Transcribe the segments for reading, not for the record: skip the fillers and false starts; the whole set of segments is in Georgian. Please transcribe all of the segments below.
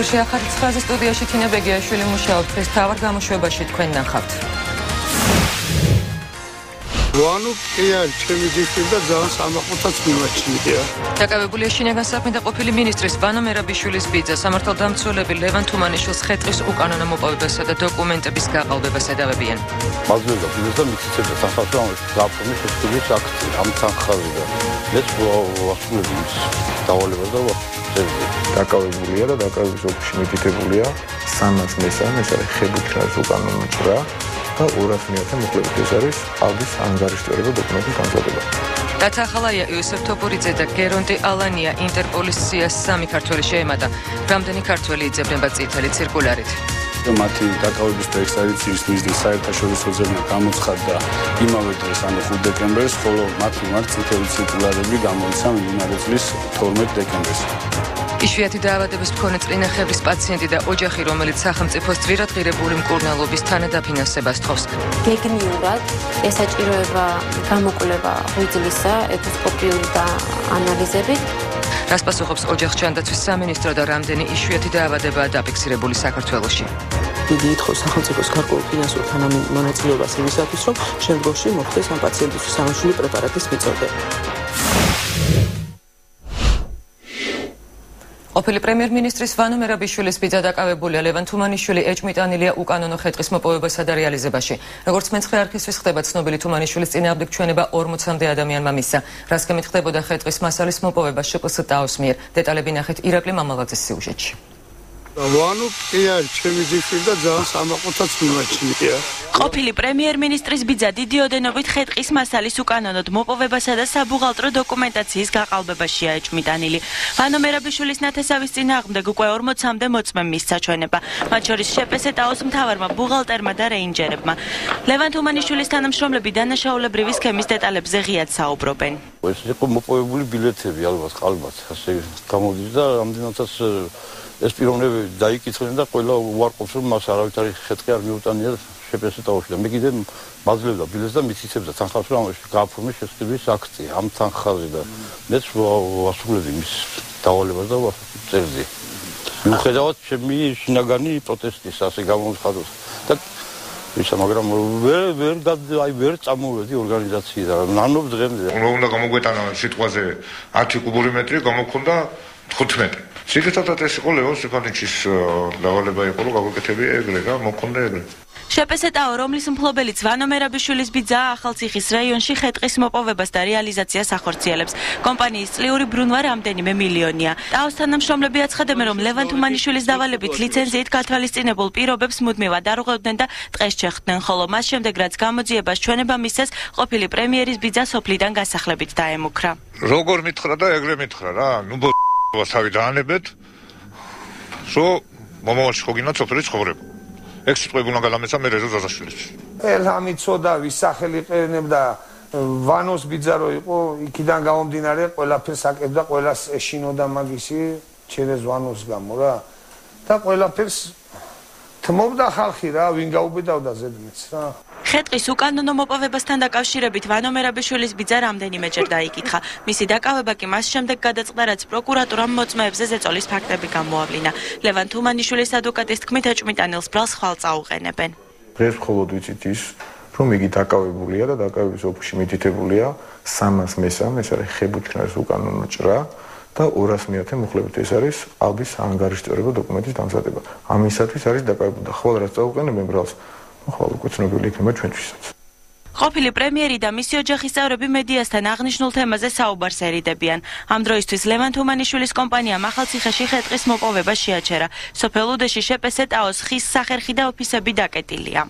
ეთერში ახალი ცხრაზე სტუდიაში თინა ბეგიაშვილი მუშაობს დღეს თავარ გამოშვებაში თქვენ ნახავთ. ვანო ჩემი ძიში და ძალიან სამაყოთაც მიმაჩნია. დაკავებულია შინაგან საქმეთა ყოფილი მინისტრის ვანო მერაბიშვილის ბიძა სამართალდამცველები ლევან თუმანიშვილს ხეტყის უკანონო მოპოვებასა და დოკუმენტების გაყალბებას ედავებიან. მოძრაობა ბიძა მიწიწებდა სახელმწიფოს გაფორმის შეზღუდულის აქტი ამ თანხავდა. ეს უასრულებს დავალებას და დაკავებულია და დაკავების ოფისში მითითებულია 300 ეს არის ხებუჩრას უკანონო ჭრა და 200 მოკლედ ეს არის ამინდის ანგარიშტვერება დოკუმენტის განზადება. დათახალაია იოსებ თოფურიძე და გერონტი ალანია ინტერპოლის სიას 3 ქართველი შეემატა. რამდენი ქართველი იძებნება წითელი ცირკულარით. მათი დაკავების ექსტრადიციის მიზნით საერთაშორისო ზრდა გამოცხადდა იმავე დღეს, ანუ 5 დეკემბერს, ხოლო მათ მიმართ წითელი ცირკულარები გამოიცა მიმდინარე წლის 12 დეკემბერს. იშვიათი დაავადების მქონე წინახევრის პაციენტი და ოჯახი, რომელიც სახელმწიფოს ძვირად ღირებული მკურნალობის თანადაფინანსებას თხოვს. გეგმიურად ესაჭიროება გამოკვლევა ღვიძლისა ეთოსკოპიური და ანალიზებით. რას პასუხობს ოჯახჭანდაცვის სამინისტრო და რამდენი იშვიათი დაავადებაა დაფიქსირებული საქართველოში. დიდი ითხოვს სახელმწიფოს გარკვეულ ფინანსურ მონაწილეობას იმისათვის, რომ შემდგომში მოხდეს ამ პაციენტისთვის სამშვიდობო პრეპარატის მიწოდება. ყოფილი პრემიერ-მინისტრის ვანო მერაბიშვილის ბიძა დაკავებულია ლევან თუმანიშვილი ეჭმიტანილია უკანონო ხეტყის მოპოვებასა და რეალიზებაში. როგორც მეცხრე არქივისთვის ხდება ცნობილი თუმანიშვილის წინააღმდეგ ჩვენება 40-მდე ადამიანმა მისცა. რასკემით ხდებოდა ხეტყის მასალის მოპოვება შპს-ს მიერ. დეტალები ნახეთ ირაკლი მამალაძის სიუჟეტში. ვანო ჩემი ძიში და ძალიან სამაყოთაც მიმაჩნია. ყოფილი პრემიერ-მინისტრის ბიძა დიდი ოდენობით ხეტყის მასალის უკანონოდ მოპოვებასა და საბუღალტრო დოკუმენტაციის გაყალბებაშია ეჭმიტანილი. ვანო მერაბიშვილის ნათესავის წინააღმდეგ უკვე 40-მდე მოწმემ მისცა ჩვენება. მათ შორის შპს-ს მთავარმა ბუღალტერმა და რეინჯერებმა. ლევან თუმანიშვილის თანამშრომლები დანაშაულებრივი სქემის დეტალებზე ღიად საუბრობენ. ეს იყო მოპოვებული ბილეთები ალბათ ყალბად ასე გამოდის და რამდენადაც ეს პიროვნები დაიკითხნენ და ყველა უარყოფს რომ მას არავითარი ხეტყი არ მიუტანია შპს-ს და მე კიდე მაძლევდა ბილეთს და მითითებდა თანხავს რომ გაფორმის შეზღუდულის აქტი ამ თანხაზე და მეც ვასრულებდი მის დავალებას და წერდი. მიუხედავად ჩემი შინაგანი პროტესტის ასე გამოცხადოს და ისა მაგრამ ვერ წამოვედი ორგანიზაციიდან ნანობ დღემდე. უნდა გამოგვეტანა სიტყვაზე 10 კუბური მეტრი გამოგქონდა 15. სიგრძადად ეს იყო ლევან სტეფანიჩის დავალება იყო რომ გაგვეკეთებია ეგრე და მოქონდა ეგრე. შპს-ს, რომლის მფლობელიც ვანო მერაბიშვილის ბიძა ახალციხის რაიონში ხეტყის მოპოვებას და რეალიზაციას ახორციელებს. კომპანიის წლიური ბრუნვა რამდენიმე მილიონია. ტაოს თანამშრომლები აცხადებენ, რომ ლევან თუმანიშვილის დავალებით ლიცენზიით გათვალისწინებულ პირობებს მუდმივად არღვევდნენ და ტყეს ჩეხდნენ, ხოლო მას შემდეგ რაც გამოძიებას ჩვენება მისცეს, ყოფილი პრემიერის ბიძა სოფლიდან გასახლებით დაემუქრა. როგორ მითხრა და ეგრე მითხრა რა, ნუ თავი დაანებეთ, რომ მომავალში ხო გინდა სოფლის ცხოვრება. ეგ სიტყვები უნდა გადამეცა მე რეზო ზაზაშვილის. ელამიცოდა ვისახელი ყენებდა ვანოს ბიძა რო იყო, იქიდან გამომდინარე ყველაფერს აკეთდა, ყველას ეშინოდა მაგისი ჩერეს ვანოს გამო რა. და ყველაფერს თმობდა ხალხი რა, ვინ გაუბედავდა ზედმეც რა. ხეტყის უკანონო მოპოვებასთან დაკავშირებით ვანო მერაბიშვილის ბიძა რამდენიმეჯერ დაიკითხა. მისი დაკავება კი მას შემდეგ გადაწყდა, რაც პროკურატურამ მოწმეებზე ზეწოლის ფაქტები გამოავლინა. ლევან თუმანიშვილის ადვოკატის თქმით ეჭმიტანილს ბრალს ხვალ წაუყენებენ. დღეს მხოლოდ ვიცით ის, რომ იგი დაკავებულია და დაკავების ოფისში მითითებულია 300 ეს არის ხებუჩრას უკანონო ჭრა და 200 მოკლედ ეს არის ამინდის ანგარიშტვერება დოკუმენტის დამზადება. ამისათვის არის დაკავებული და ხვალ რაც წაუყენებენ ბრალს ხვალ უკვე ცნობილი იქნება ჩვენთვისაც. ყოფილი პრემიერი და მისი ოჯახის წევრები მედიასთან აღნიშნულ თემაზე საუბარს ერიდებიან. ამ დროისთვის ლევან თუმანიშვილის კომპანიამ ახალციხეში ხეტყის მოპოვება შეაჩერა. სოფელ უდეში შპს-ს ხის სახერხი და ოფისები დაკეტილია.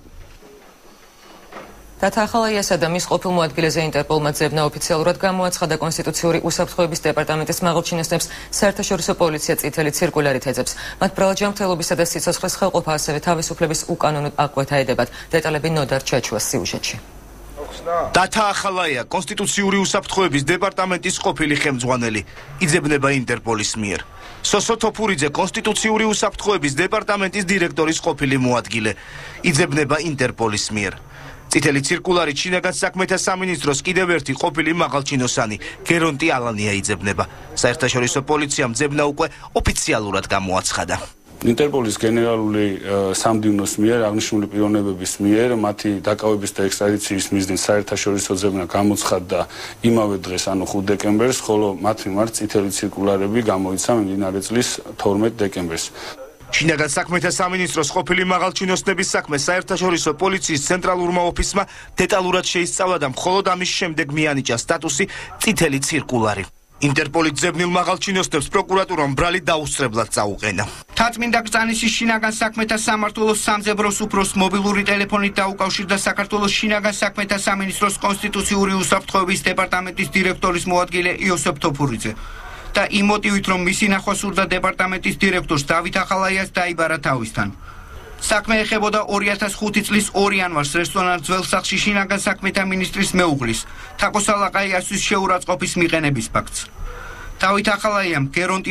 დათახალაიასა და მის ყოფილ მოადგილეზე ინტერპოლმა ძებნა ოფიციალურად გამოაცხადა კონსტიტუციური უსაფრთხოების დეპარტამენტის მაღალჩინოსნებს საერთაშორისო პოლიცია წითელი ცირკულარით ეძებს. მათ ბრალჯამთელობისა და სიცოცხლის ხელყოფა ასევე თავისუფლების უკანონო აღკვეთა ედებათ. დეტალები ნოდარ ჩაჩუას სიუჟეტში. დათახალაია კონსტიტუციური უსაფრთხოების დეპარტამენტის ყოფილი ხელმძღვანელი იძებნება ინტერპოლის მიერ. სოსო თოფურიძე კონსტიტუციური უსაფრთხოების დეპარტამენტის დირექტორის ყოფილი მოადგილე იძებნება ინტერპოლის მიერ. წითელი ცირკულარით შინაგან საქმეთა სამინისტროს კიდევ ერთი ყოფილი მაღალჩინოსანი გერონტი ალანია იძებნება. საერთაშორისო პოლიციამ ძებნა უკვე ოფიციალურად გამოაცხადა. ინტერპოლის გენერალური სამდივნოს მიერ აღნიშნული პიროვნებების მიერ მათი დაკავების და ექსტრადიციის მიზნით საერთაშორისო ძებნა გამოცხადდა იმავე დღეს, ანუ 5 დეკემბერს, ხოლო მათ მიმართ წითელი ცირკულარები გამოიცა მიმდინარე წლის 12 დეკემბერს. შინაგან საქმეთა სამინისტროს ყოფილი მაღალჩინოსნების საქმე საერთაშორისო პოლიციის ცენტრალურმა ოფისმა დეტალურად შეისწავლა და მხოლოდ ამის შემდეგ მიანიჭა სტატუსი წითელი ცირკულარი. ინტერპოლის ძებნილ მაღალჩინოსნებს პროკურატურამ ბრალი დაუსწრებლად წაუყენა. თაწმინდა ბრძანის შინაგან საქმეთა სამმართველოს სამძებროს უფროს მობილური ტელეფონით დაუკავშირდა საქართველოს შინაგან საქმეთა სამინისტროს კონსტიტუციური უსაფრთხოების დეპარტამენტის დირექტორის მოადგილე იოსებ თოფურიძე. და იმ მოტივით, რომ მისი ნახვა სურდა დეპარტამენტის დირექტორს დავით ახალაიას დაიბარა თავისთან. საქმე ეხებოდა 2005 წლის 2 იანვარს რესტორან ძველსახში შინაგან საქმეთა მინისტრის მეუღლის თაკო სალაყაიასის შეურაცხყოფის მიყენების ფაქტს. დავით ახალაიამ,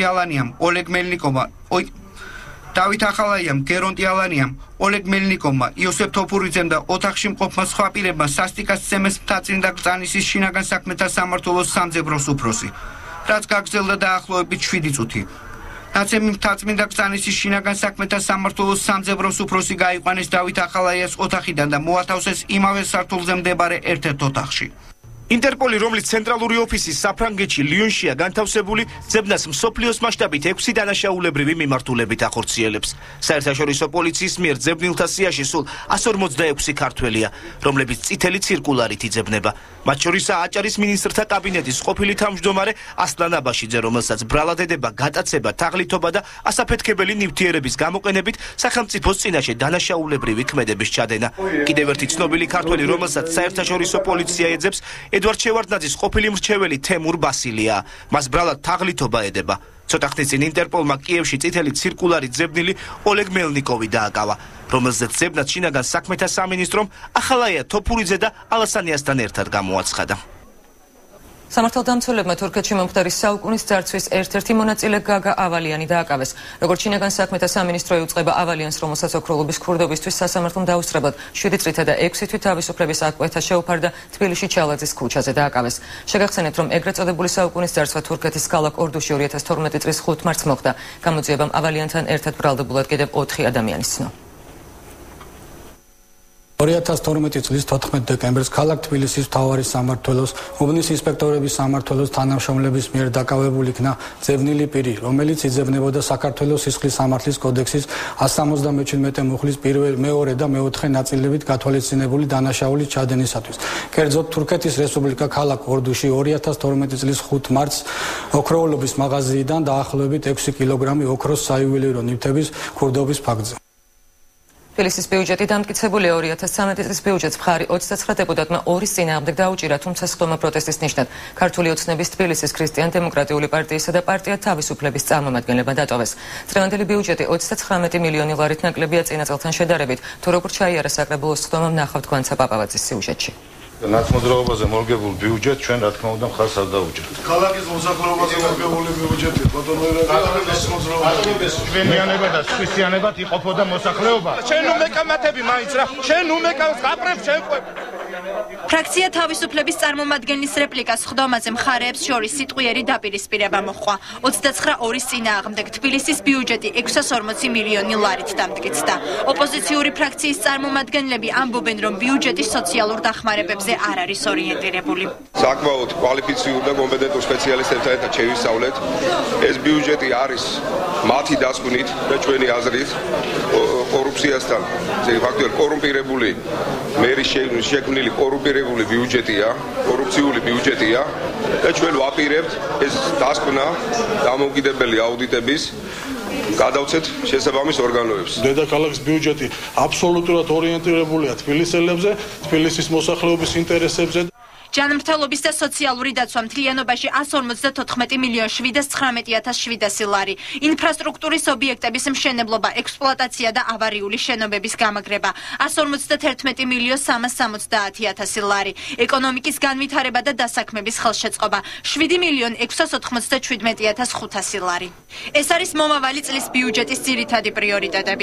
გერონტი ალანიამ, ოლეგ მელნიკოვმა, იოსებ თოფურიძემ და ოთახში მყოფმა სხვა პირებმა სასტიკად სცემეს მთაწმინდა ბრძანისის შინაგან საქმეთა სამმართველოს სამძებროს უფროსი, რაც გაგრძელდა დაახლოებით 7 წუთი. ნაცემი მთაწმინდა ბრძანისის შინაგან საქმეთა სამმართველოს სამძებროს უფროსი გაიყვანეს დავით ახალაიას ოთახიდან და მოათავსეს იმავე სართულზე მდებარე ერთ-ერთ ოთახში. ინტერპოლი, რომლის ცენტრალური ოფისი საფრანგეთში ლიონშია განთავსებული, ძებნას მსოფლიოს მასშტაბით 6 დანაშაულებრივი მიმართულებით ახორციელებს. საერთაშორისო პოლიციის მიერ ძებნილთა სიაში სულ 146 ქართველია, რომლებიც წითელი ცირკულარით იძებნება. მათ შორისაა აჭარის მინისტრთა კაბინეტის ყოფილი თავმჯდომარე ასლან აბაშიძე, რომელსაც ბრალად ედება გატაცება, თაღლითობა და ასაფეთქებელი ნივთიერების გამოყენებით სახელმწიფოს წინაშე დანაშაულებრივი ქმედების ჩადენა. კიდევ ერთი ცნობილი ქართველი, რომელსაც საერთაშორისო პოლიცია ეძებს, ედვარდ შევარდნაძის ყოფილი მრჩეველი თემურ ბასილია. მას ბრალად თაღლითობა ედება. ცოტა ხნის წინ ინტერპოლმა კიევში წითელი ცირკულარი ძებნილი ოლეგ მელნიკოვი დააკავა, რომელზეც ძებნად შინაგან საქმეთა სამინისტრომ ახალაია თოფურიძე და ალასანიასთან ერთად გამოაცხადა. სამართალდამცველებმა თურქეთში მომხდარი საუკუნის ძარცვის ერთ-ერთი მონაწილე გაგა ავალიანი დააკავეს. როგორც შინაგან საქმეთა სამინისტრო იუწყება ავალიანს, რომელსაც ოქროლობის ქურდობისთვის სასამართლომ დაუსწრებად 7 წრითა და 6 თვით თავისუფლების აკყვეთა შეუფარდა თბილისში ჩალაძის ქუჩაზე დააკავეს. შეგახსენებთ, რომ ეგრეთ წოდებული საუკუნის ძარცვა თურქეთის ქალაქ ორდუში 2012 წლის 5 მარტს მოხდა. გამოძიებამ ავალიანთან ერთად ბრალდებულად კიდევ 4 ადამიანის ცნო. 2012 წლის 14 დეკემბერს ქალაქ თბილისის მთავარი სამმართველოს უბნის ინსპექტორების სამმართველოს თანამშრომლების მიერ დაკავებული იქნა ძებნილი პირი, რომელიც იძებნებოდა საქართველოს სისხლის სამართლის კოდექსის 177 მუხლის მეორე და მეოთხე ნაწილებით გათვალისწინებული დანაშაულის ჩადენისათვის. კერძოდ, თურქეთის რესპუბლიკა ქალაქ ორდუში 2012 წლის 5 მარტს ოქროულობის მაღაზიიდან დაახლოებით 6 კილოგრამი ოქროს საიუველირო ნივთების ქურდობის ფაქტზე. თბილისის ბიუჯეტი დამტკიცებულია 2013 წლის ბიუჯეტს მხარი 29 დეპუტატმა ორის წინააღმდეგ დაუჭირა, თუმცა სხდომა პროტესტის ნიშნად ქართული ოცნების თბილისის ქრისტიან-დემოკრატიული პარტიისა და პარტია თავისუფლების წარმომადგენლებმა დატოვეს. წლევანდელი ბიუჯეტი 39 მილიონი ლარით ნაკლებია წინა წელთან შედარებით, თუ როგორ ჩაიარა საკრებულოს სხდომამ ნახავთ გვანცა პაპავაძის სიუჟეტში. ნაცმოძრაობაზე მორგებულ ბიუჯეტ ჩვენ რა თქმა უნდა მხარს არ დაუჭერთ. ქალაქის მოსახლეობაზე მორგებული ბიუჯეტი ჩვენიანება და სხვისიანებად იყოფოდა მოსახლეობა. შენ უმეკამათები მაინც რა, შენ უმეკავს გაპრებ შენ ყვებ. ფრაქცია თავისუფლების წარმომადგენლის რეპლიკას სხდომაზე მხარეებს შორის სიტყვიერი დაპირისპირება მოჰყვა. 29 ორის წინააღმდეგ თბილისის ბიუჯეტი 640 მილიონი ლარით დამტკიცდა. ოპოზიციური ფრაქციის წარმომადგენლები ამბობენ, რომ ბიუჯეტი სოციალურ დახმარებებზე არ არის ორიენტირებული. საკმაოდ კვალიფიციური და კომპეტენტური სპეციალისტებთან ერთად შევისწავლეთ. ეს ბიუჯეტი არის მათი დასკვნით და ჩვენი აზრით კორუფციასთან, ფაქტობრივად კორუმპირებული მერის შექმნილი კორუმპირებული ბიუჯეტია, კორუფციული ბიუჯეტია და ჩვენ ვაპირებთ ეს დასკვნა დამოუკიდებელი აუდიტების გადავცეთ შესაბამის ორგანოებს. დედაქალაქის ბიუჯეტი აბსოლუტურად ორიენტირებულია თბილისელებზე, თბილისის მოსახლეობის ინტერესებზე. ჯანმრთელობის და სოციალური დაცვა მთლიანობაში 154 მილიონ 719,700 ლარი. ინფრასტრუქტურის ობიექტების მშენებლობა, ექსპლუატაცია და ავარიული შენობების გამაგრება 151 მილიონ 370,000 ლარი. ეკონომიკის განვითარება და დასაქმების ხელშეწყობა 7 მილიონ 697,500 ლარი. ეს არის მომავალი წლის ბიუჯეტის ძირითადი პრიორიტეტები.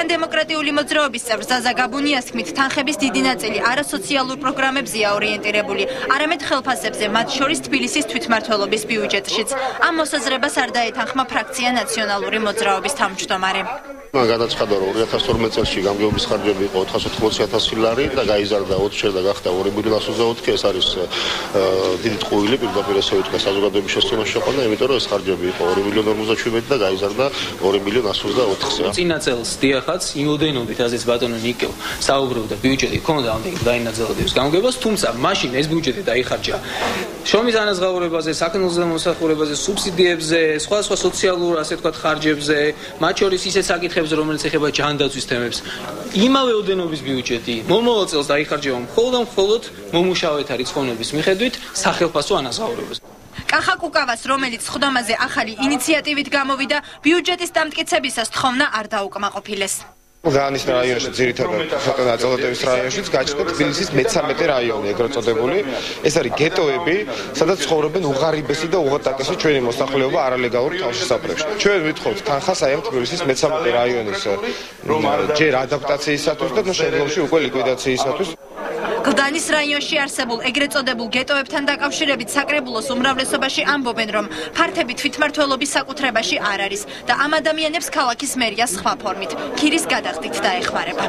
ქრისტიან-დემოკრატიული მოძრაობის წევრ ზაზა გაბუნიას თქმით, თანხების დიდი ნაწილი არასოციალურ პროგრამებზეა ორიენტირებული. განვითარებული, არამედ ხელფასებზე, მათ შორის თბილისის თვითმმართველობის ბიუჯეტშიც. ამ მოსაზრებას არ დაეთანხმა ფრაქცია ნაციონალური მოძრაობის თავმჯდომარე. მან განაცხადა, რომ 2012 წელს გამგეობის ხარჯები იყო 480,000 ლარი და გაიზარდა 20 და გახდა 2,124,000. ეს არის დიდი ტყუილი, პირდაპირ ესე ვიტყვი, საზოგადოების შესწავლაში შეყვანა, იმიტომ რომ ეს ხარჯები იყო 2,47 და გაიზარდა 2,124,000. წინა წელს დიახაც იმოდენობით, ასეც ბატონო ნიკო საუბრობდა, ბიუჯეტი ჰქონდა ამდენი დაინაწილების გამგეობას, თუმცა მაშინ ეს ბიუჯეტი დაიხარჯა შრომის ანაზღაურებაზე, საქონელზე მომსახურებაზე, სუბსიდიებზე, სხვა სოციალურ ასე ვთქვათ ხარჯებზე, მათ შორის ისეთ საკითხებზე, რომელიც ეხება ჯანდაცვის თემებს. იმავე ოდენობის ბიუჯეტი მომავალ წელს დაიხარჯება მხოლოდ მომუშავეთა რიცხოვნობის მიხედვით სახელფასო ანაზღაურებაზე. კახა კუკავას, რომელიც ხდომაზე ახალი ინიციატივით გამოვიდა, ბიუჯეტის დამტკიცებისას თხოვნა არ დაუკმაყოფილეს. გაანის რაიონში, ძირითადად ნაწილობრივ რაიონშიც გაჩნდა თბილისის მე-13 რაიონი, ეგრეთ წოდებული. ეს არის გეტოები, სადაც ცხოვრობენ უღარიბესი და უღოტაკესი ჩვენი მოსახლეობა არალეგალურ თავშესაფრებში. ჩვენ ვითხოვთ თანხას აი ამ თბილისის მე-13 რაიონის ჯერ ადაპტაციისათვის და შემდგომში უკვე ლიკვიდაციისათვის. გლდანის რაიონში არსებულ ეგრეთ წოდებულ გეტოებთან დაკავშირებით საკრებულოს უმრავლესობაში ამბობენ, რომ ფართები თვითმმართველობის საკუთრებაში არ არის და ამ ადამიანებს ქალაქის მერია სხვა ფორმით, ქირის გადახდით დაეხმარება.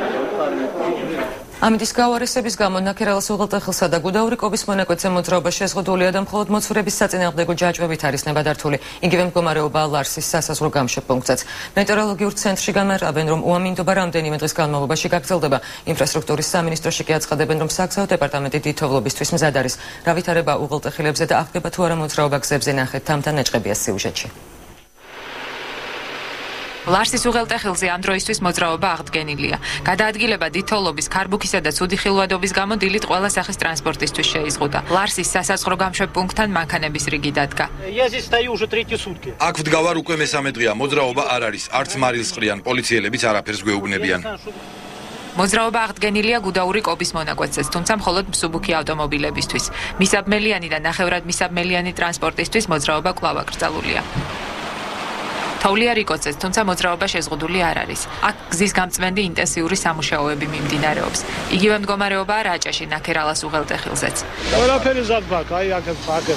ამინდის გაუარესების გამო ნაქერალას უღელტეხილსა და გუდაური-კობის მონაკვეთზე მოძრაობა შეზღუდულია და მხოლოდ მოცურების საწინააღმდეგო ჯაჭვებით არის ნებადართული. იგივე მდგომარეობა ლარსის სასაზღვრო გამშეფუნქციაში. მეტეოროლოგიურ ცენტრში გამარაბენ, რომ უამინდობა რამდენიმე დღის განმავლობაში გაგრძელდება. ინფრასტრუქტურის სამინისტროში კი აცხადებენ, რომ საგზაო დეპარტამენტი დითოვლობისთვის მზად არის. რა ვითარება უღელტეხილებზე და აღდგება თუ არა მოძრაობა გზებზე, ნახეთ თამთა ნაჭყებია სიუჟეტში. ლარსის უღელტეხილზე ამ დროისთვის მოძრაობა აღდგენილია. გადაადგილება დითოვლობის, ქარბუქისა და ცუდი ხილვადობის გამო დილით ყველა სახის ტრანსპორტისთვის შეიზღუდა. ლარსის სასაზღვრო გამშვებ-პუნქტთან მანქანების რიგი დადგა. აქ ვდგავარ უკვე მესამე დღეა, მოძრაობა არ არის, არც მარილს ყრიან, პოლიციელებიც არაფერს გვეუბნებიან. მოძრაობა აღდგენილია გუდაური-კობის მონაკვეთზეც, თუმცა მხოლოდ მსუბუქი ავტომობილებისთვის. მისაბმელიანი და ნახევრად მისაბმელიანი ტრანსპორტისთვის მოძრაობა კვლავ აკრძალულია. თოვლია რიკოცეს, თუმცა მოძრაობა შეზღუდული არ არის. აქ გზის გამწვენდი ინტენსიური სამუშაოები მიმდინარეობს. იგივე მდგომარეობაა რაჭაში, ნაქერალას უღელტეხილზეც. ყველაფერი ზად გვაქვს, აი აქ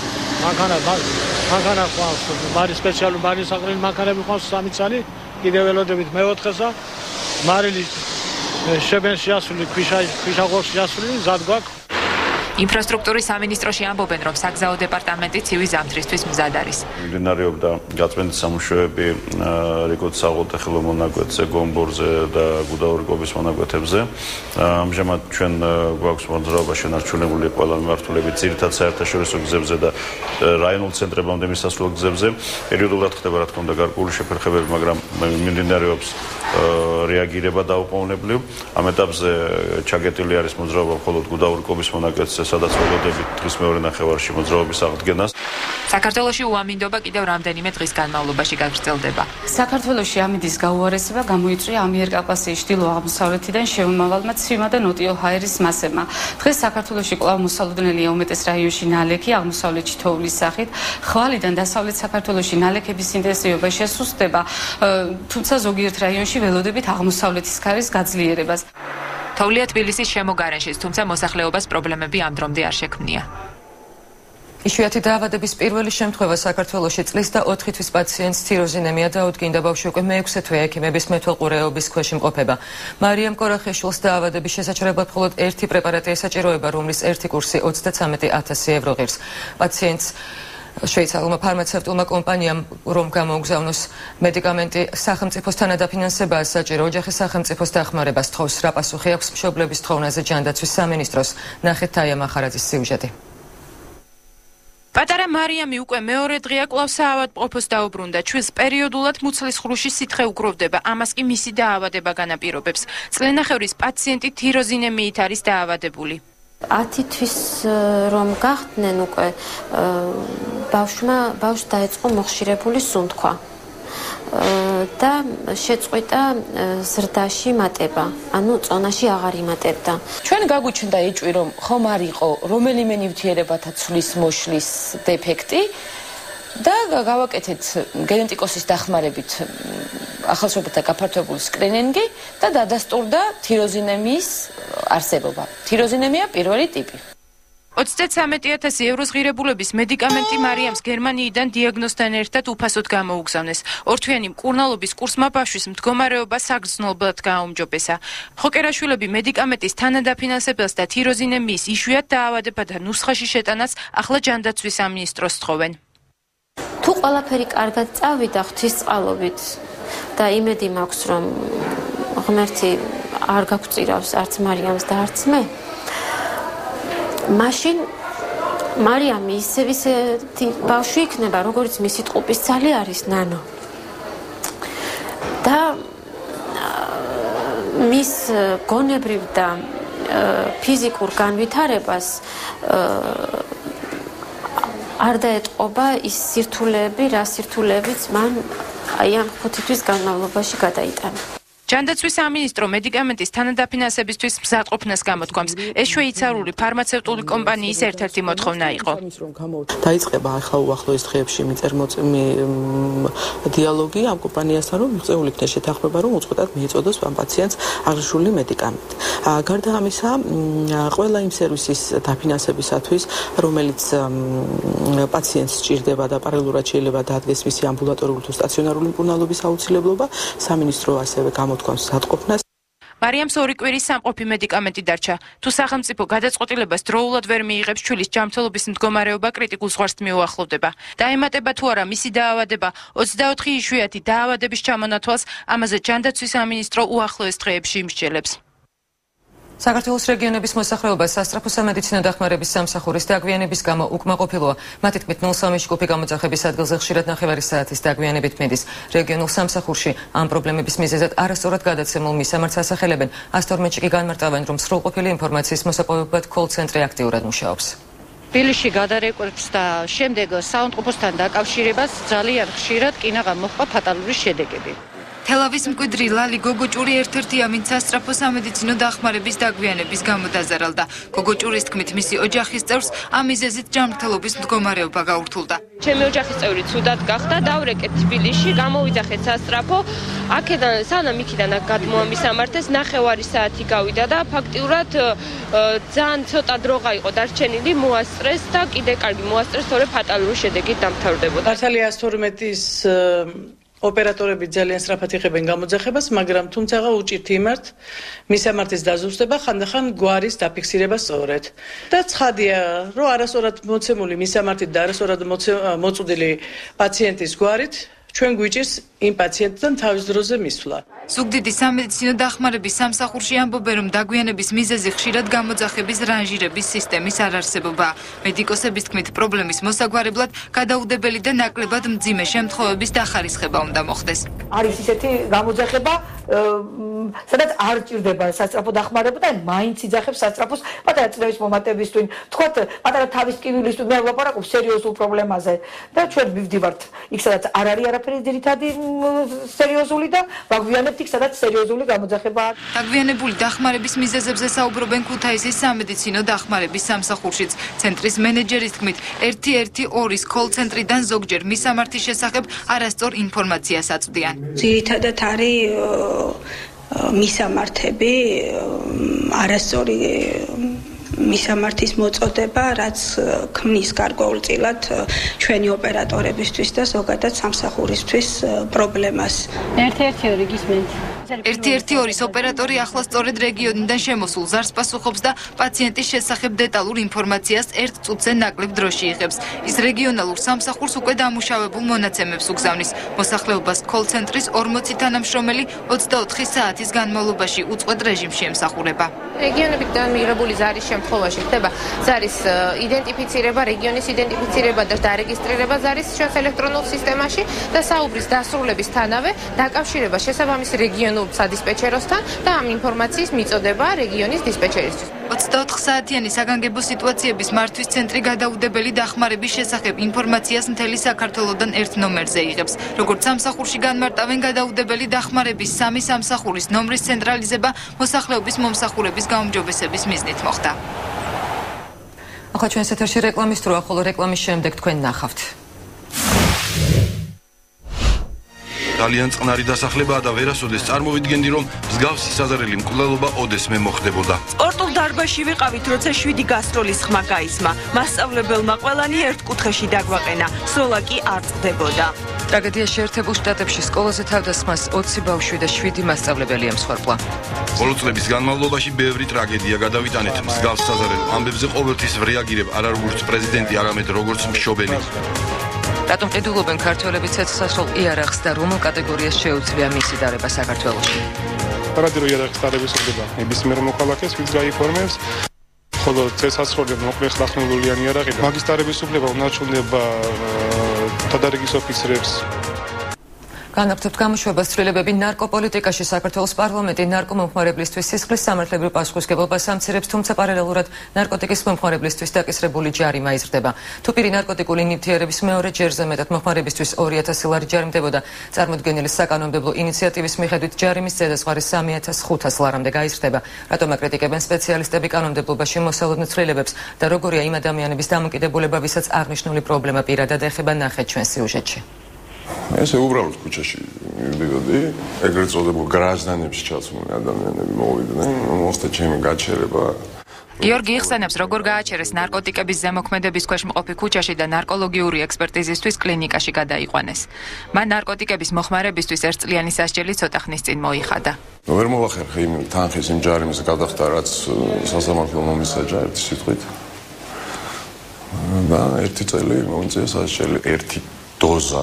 მანქანა ხვალს, მარი სპეციალური მარი საყრელი მანქანები ხვალს 3 წელი, კიდევ ველოდებით მე-4-ესა, მარილი შებენში ასული, ქვიშაღორში ასული, ზად გვაქვს. ინფრასტრუქტურის სამინისტროში ამბობენ, რომ საგზაო დეპარტამენტი ცივი ზამთრისთვის მზად არის. მიმდინარეობდა გაწმენდის სამუშაოები რიკოც უღელტეხილო მონაკვეთზე, გომბორზე და გუდაური-კობის მონაკვეთებზე. ამჟამად ჩვენ გვაქვს მოძრაობა შენარჩუნებული ყველა მიმართულებით ძირითად საერთაშორისო გზებზე და რაიონულ ცენტრებამდე მისასვლელ გზებზე. პერიოდულად ხდება რა თქმა უნდა გარკვეული შეფერხებები, მაგრამ მიმდინარეობს რეაგირება დაუყოვნებლივ. ამ ეტაპზე ჩაგეტილი არის მოძრაობა მხოლოდ გუდაური-კობის მონაკვეთზე, სადაც ველოდებით დღის მეორე ნახევარში მოძრაობის აღდგენას. საქართველოში უამინდობა კიდევ რამდენიმე დღის განმავლობაში გაგრძელდება. საქართველოში ამინდის გაუარესება გამოიწვია ამიერკავკასიის ჩრდილო-აღმოსავლეთიდან შემომავალმა ცივმა და ნოტიო ჰაერის მასებმა. დღეს საქართველოში კვლავ მოსალოდნელია უმეტეს რაიონში ნალექი, აღმოსავლეთში თოვლის სახით. ხვალიდან დასავლეთ საქართველოში ნალექების ინტენსივობა შესუსტდება, თუმცა ზოგიერთ რაიონში ველოდებით აღმოსავლეთის ქარის გაძლიერებას. თოვლია თბილისის შემოგარენშიც, თუმცა მოსახლეობას პრობლემები ამ დრომდე არ შექმნია. იშვიათი დაავადების პირველი შემთხვევა საქართველოში წლის და 4 თვის პაციენტს თიროზინემია დაუდგინდა. ბავშვი უკვე მე-6 თვეა ექიმების მეთვალყურეობის ქვეშ იმყოფება. მარიამ კორახეშვილს დაავადების შესაჩერებლად მხოლოდ ერთი პრეპარატი ესაჭიროება, რომლის ერთი კურსი 33,000 евро ღირს. პაციენტს შვეიცარიულმა ფარმაცევტულმა კომპანიამ რომ გამოუგზავნოს მედიკამენტი სახელმწიფოს თანადაფინანსებაა საჭირო. ოჯახის სახელმწიფოს დახმარებას თხოვს. რა პასუხი აქვს მშობლების თხოვნაზე ჯანდაცვის სამინისტროს? ნახეთ თაია მახარაძის სიუჟეტი. პატარა მარიამი უკვე მეორე დღეა კვლავ საავადმყოფოს დაუბრუნდა. ჩვენს პერიოდულად მუცლის ხრუში სითხე უკროვდება, ამას კი მისი დაავადება განაპირობებს. წლენახევრის პაციენტი თიროზინემიით არის დაავადებული. 10 თვის რომ გახდნენ უკვე ბავშვს დაეწყო მოხშირებული სუნთქვა და შეწყვიტა ზრდაში მატება, ანუ წონაში აღარ იმატებდა. ჩვენ გაგვიჩნდა ეჭვი, რომ ხომ არ იყო რომელიმე ნივთიერებათა ცვლის მოშლის დეფექტი და გავაკეთეთ გენეტიკოსის დახმარებით ახალშობილთა გაფართოებული სკრინინგი და დადასტურდა თიროზინემიის არსებობა. თიროზინემია პირველი ტიპი. 33,000 ევროს ღირებულების მედიკამენტი მარიამს გერმანიიდან დიაგნოზთან ერთად უფასოდ გამოუგზავნეს. ორთვიანი მკურნალობის კურსმა ბავშვის მდგომარეობა საგრძნობლად გააუმჯობესა. ხოკერაშვილები მედიკამენტის თანადაფინანსებელს და თიროზინემიის იშვიათ დაავადებათა ნუსხაში შეტანას ახლა ჯანდაცვის სამინისტროს თხოვენ. თუ ყველაფერი კარგად წავიდა ღვთისწყალობით და იმედი მაქვს რომ ღმერთი არ გაგწირავს არც მარიამს და არც მე მაშინ მარიამი ისეთი ბავშვი იქნება, როგორც მისი ტყუპის ძალი არის ნანო. და მის გონებრივ და ფიზიკურ განვითარებას არ დაეტყობა ის სირთულეები, რა სირთულეებიც მან აი ამ 5 თვის განმავლობაში გადაიტანა. ჯანდაცვის სამინისტრო მედიკამენტის თანადაფინანსებისთვის მზადყოფნას გამოთქვამს. ეს შვეიცარიული ფარმაცევტული კომპანიის ერთ-ერთი მოთხოვნა იყო. დაიწყება ახლა უახლოეს დღეებში დიალოგი ამ კომპანიასთან, რომ მიღწეული იქნეს შეთანხმება, რომ უწყვეტად მიეწოდოს ამ პაციენტს აღნიშნული მედიკამენტი. გარდა ამისა, ყველა იმ სერვისის დაფინანსებისათვის, რომელიც პაციენტს სჭირდება და პარალელურად შეიძლება დაადგეს მისი ამბულატორიული თუ სტაციონარული მკურნალობის აუცილებლობა, სამინისტრო ასევე მზადყოფნას. მარიამს 2 კვირის სამყოფი მედიკამენტი დარჩა. თუ სახელმწიფო გადაწყვეტილებას დროულად ვერ მიიღებს, შვილის ჯანმრთელობის მდგომარეობა კრიტიკულ ზღვარს მიუახლოვდება. დაემატება თუ არა მისი დაავადება, 24 იშვიათი დაავადების ჩამონათვალს, ამაზე ჯანდაცვის სამინისტრო უახლოეს დღეებში იმსჯელებს. საქართველოს რეგიონების მოსახლეობა სასწრაფო სამედიცინო დახმარების სამსახურის დაგვიანების გამო უკმაყოფილოა. მათი თქმით 0-3 ჯგუფი გამოძახების ადგილზე ხშირად ნახევარი საათის დაგვიანებით მიდის. რეგიონულ სამსახურში ამ პრობლემების მიზეზად არასწორად გადაცემულ მისამართს ასახელებენ. 112-ში კი განმარტავენ, რომ სრულყოფილი ინფორმაციის მოსაპოვებლად კოლ-ცენტრი აქტიურად მუშაობს. თბილისში გადარეკვრებს და შემდეგ საავადმყოფოსთან დაკავშირებას ძალიან ხშირად კინაღამ მოხდა ფატალური შედეგები. თელავის მკვიდრი ლალი გოგოჭური ერთ-ერთი ამით სასწრაფო სამედიცინო დახმარების დაგვიანების გამო დაზარალდა. გოგოჭურის თქმით, მისი ოჯახის წევრს ამ მიზეზით ჯანმრთელობის მდგომარეობა გაურთულდა. ჩემი ოჯახის წევრი ცუდად გახდა, დავრეკეთ თბილისში, გამოვიძახეთ სასწრაფო. აქედან სანამ იქიდან გადმოამისამართეს, ნახევარი საათი გავიდა და ფაქტიურად ძალიან ცოტა დროღა იყო დარჩენილი, მოასწრეს და კიდე კარგი მოასწრეს, თორე ფატალური შედეგით დამთავრდებოდა. მართალი 112-ის ოპერატორები ძალიან სწრაფად იღებენ გამოძახებას, მაგრამ თუმცა უჭირთ იმართ მისამართის დაზუსტება, ხანდახან გვარის დაფიქსირება სწორედ. და ცხადია, რომ არასწორად მოცემული მისამართით და არასწორად მოწოდილი პაციენტის გვარით ჩვენ გვიჭირს იმ პაციენტთან თავის დროზე მისვლა. ზუგდიდის სამედიცინო დახმარების სამსახურში ამბობენ, რომ დაგვიანების მიზეზი ხშირად გამოძახების რანჟირების სისტემის არარსებობაა. მედიკოსების თქმით, პრობლემის მოსაგვარებლად გადაუდებელი და ნაკლებად მძიმე შემთხვევების დახარისხება უნდა მოხდეს. არის ისეთი გამოძახება, სადაც არ ჭირდება სასწრაფო დახმარება და მაინც იძახებს სასწრაფოს პატარა წნევის მომატებისთვის, თქვათ, პატარა თავის ტკივილისთვის, მე ვლაპარაკობ სერიოზულ პრობლემაზე და ჩვენ მივდივართ იქ, სადაც არ არის არაფერი ძირითადი სერიოზული და ვაგვიანებთ იქ, სადაც სერიოზული გამოძახებაა. დაგვიანებული დახმარების მიზეზებზე საუბრობენ ქუთაისის სამედიცინო დახმარების სამსახურშიც. ცენტრის მენეჯერის თქმით, 112-ის კოლ-ცენტრიდან ზოგჯერ მისამართის შესახებ არასწორ ინფორმაციას აწვდიან. ძირითადად არის მისამართები, არასწორი მისამართის მოწოდება, რაც ქმნის გარკვეულწილად ჩვენი ოპერატორებისთვის და ზოგადად სამსახურისთვის პრობლემას. 112 გისმენთ. 112-ის ოპერატორი ახლა სწორედ რეგიონიდან შემოსულ ზარს პასუხობს და პაციენტის შესახებ დეტალურ ინფორმაციას 1 წუთზე ნაკლებ დროში იღებს. ის რეგიონალურ სამსახურს უკვე დამუშავებულ მონაცემებს უგზავნის. მოსახლეობას კოლ-ცენტრის 40 თანამშრომელი 24 საათის განმავლობაში უწყვეტ რეჟიმში ემსახურება. რეგიონებით დამიღებული ზარის შემთხვევაში ხდება ზარის იდენტიფიცირება, რეგიონის იდენტიფიცირება და დარეგისტრირება ზარის ჩვენს ელექტრონულ სისტემაში და საუბრის დასრულებისთანავე დაკავშირება შესაბამის რეგიონულ სადისპეჩეროსთან და ამ ინფორმაციის მიწოდება რეგიონის დისპეჩერისთვის. 24 საათიანი საგანგებო სიტუაციების მართვის ცენტრი გადაუდებელი დახმარების შესახებ ინფორმაციას მთელი საქართველოდან 1 ნომერზე იღებს. როგორც სამსახურში განმარტავენ, გადაუდებელი დახმარების 3 სამსახურის ნომრის ცენტრალიზება მოსახლეობის მომსახურების გაუმჯობესების მიზნით მოხდა. ახლა ჩვენს ეთერში რეკლამის დროა, ხოლო რეკლამის შემდეგ თქვენ ნახავთ. ძალიან წყნარი დასახლებაა და ვერასოდეს წარმოვიდგენდი, რომ მსგავსი საზარელი მკვლელობა ოდესმე მოხდებოდა. სპორტულ დარბაზში ვიყავით, როცა 7 გასტროლის ხმა გაისმა. მასწავლებელმა ყველანი ერთ კუთხეში დაგვაყენა, სროლა კი არ წყდებოდა. ტრაგედია შეერთებულ შტატებში სკოლაზე თავდასხმას 20 ბავშვი და 7 მასწავლებელი ემსხვერპლა. ბოლო წლების განმავლობაში ბევრი ტრაგედია გადავიტანეთ. მსგავს საზარელ ამბებზე ყოველთვის ვრეაგირებ არა როგორც პრეზიდენტი, არამედ როგორც მშობელი. რატომ ყიდულობენ ქართველები ცეცხლსასროლ იარაღს და რომელ კატეგორიას შეუძლია მისი დარება საქართველოში? პარადირო იარაღის დარების ხდება ნებისმიერ მოქალაქეს, ვინც გაიფორმებს. ხოლო ცეცხლსასროლი მოკლე ხლახმელულიანი იარაღი და მაგის დარების უფლება უნარჩუნდება თადარიგის ოფიცრებს. განაგრძობთ გამოშვებას ცვლილებები ნარკოპოლიტიკაში. საქართველოს პარლამენტი ნარკომომხმარებლისთვის სისხლის სამართლებრივ პასუხისმგებლობას ამცირებს, თუმცა პარალელურად ნარკოტიკის მომხმარებლისთვის დაკისრებული ჯარიმა იზრდება. თუ პირი ნარკოტიკული ნივთიერების მეორე ჯერზე მეტად მომხმარებისთვის 2000 ლარი ჯარიმდებოდა, წარმოდგენილი საკანონმდებლო ინიციატივის მიხედვით ჯარიმის ზედაზღვარი 3500 ლარამდე გაიზრდება. რატომ აკრიტიკებენ სპეციალისტები კანონმდებლობაში მოსალოდნელ ცვლილებებს და როგორია იმ ადამიანების დამოკიდებულება, ვისაც აღნიშნული პრობლემა პირადად ეხება, ნახეთ ჩვენ სიუჟეტში. ესე უბრალოდ ქუჩაში მივდივოდი, ეგრეთ წოდებულ გრაზდანებში ჩაცმული ადამიანები მოვიდნენ, მოხდა ჩემი გაჩერება. გიორგი იხსენებს, როგორ გააჩერეს ნარკოტიკების ზემოქმედების ქვეშ მყოფი ქუჩაში და ნარკოლოგიური ექსპერტიზისთვის კლინიკაში გადაიყვანეს. მან ნარკოტიკების მოხმარებისთვის ერთწლიანი სასჯელი ცოტა ხნის წინ მოიხადა. ვერ მოვახერხე იმ თანხის იმ ჯარიმის გადახდა, რაც სასამართლო მომისაჯა ერთი სიტყვით. და ერთი წელი მომწია სასჯელი, ერთი დოზა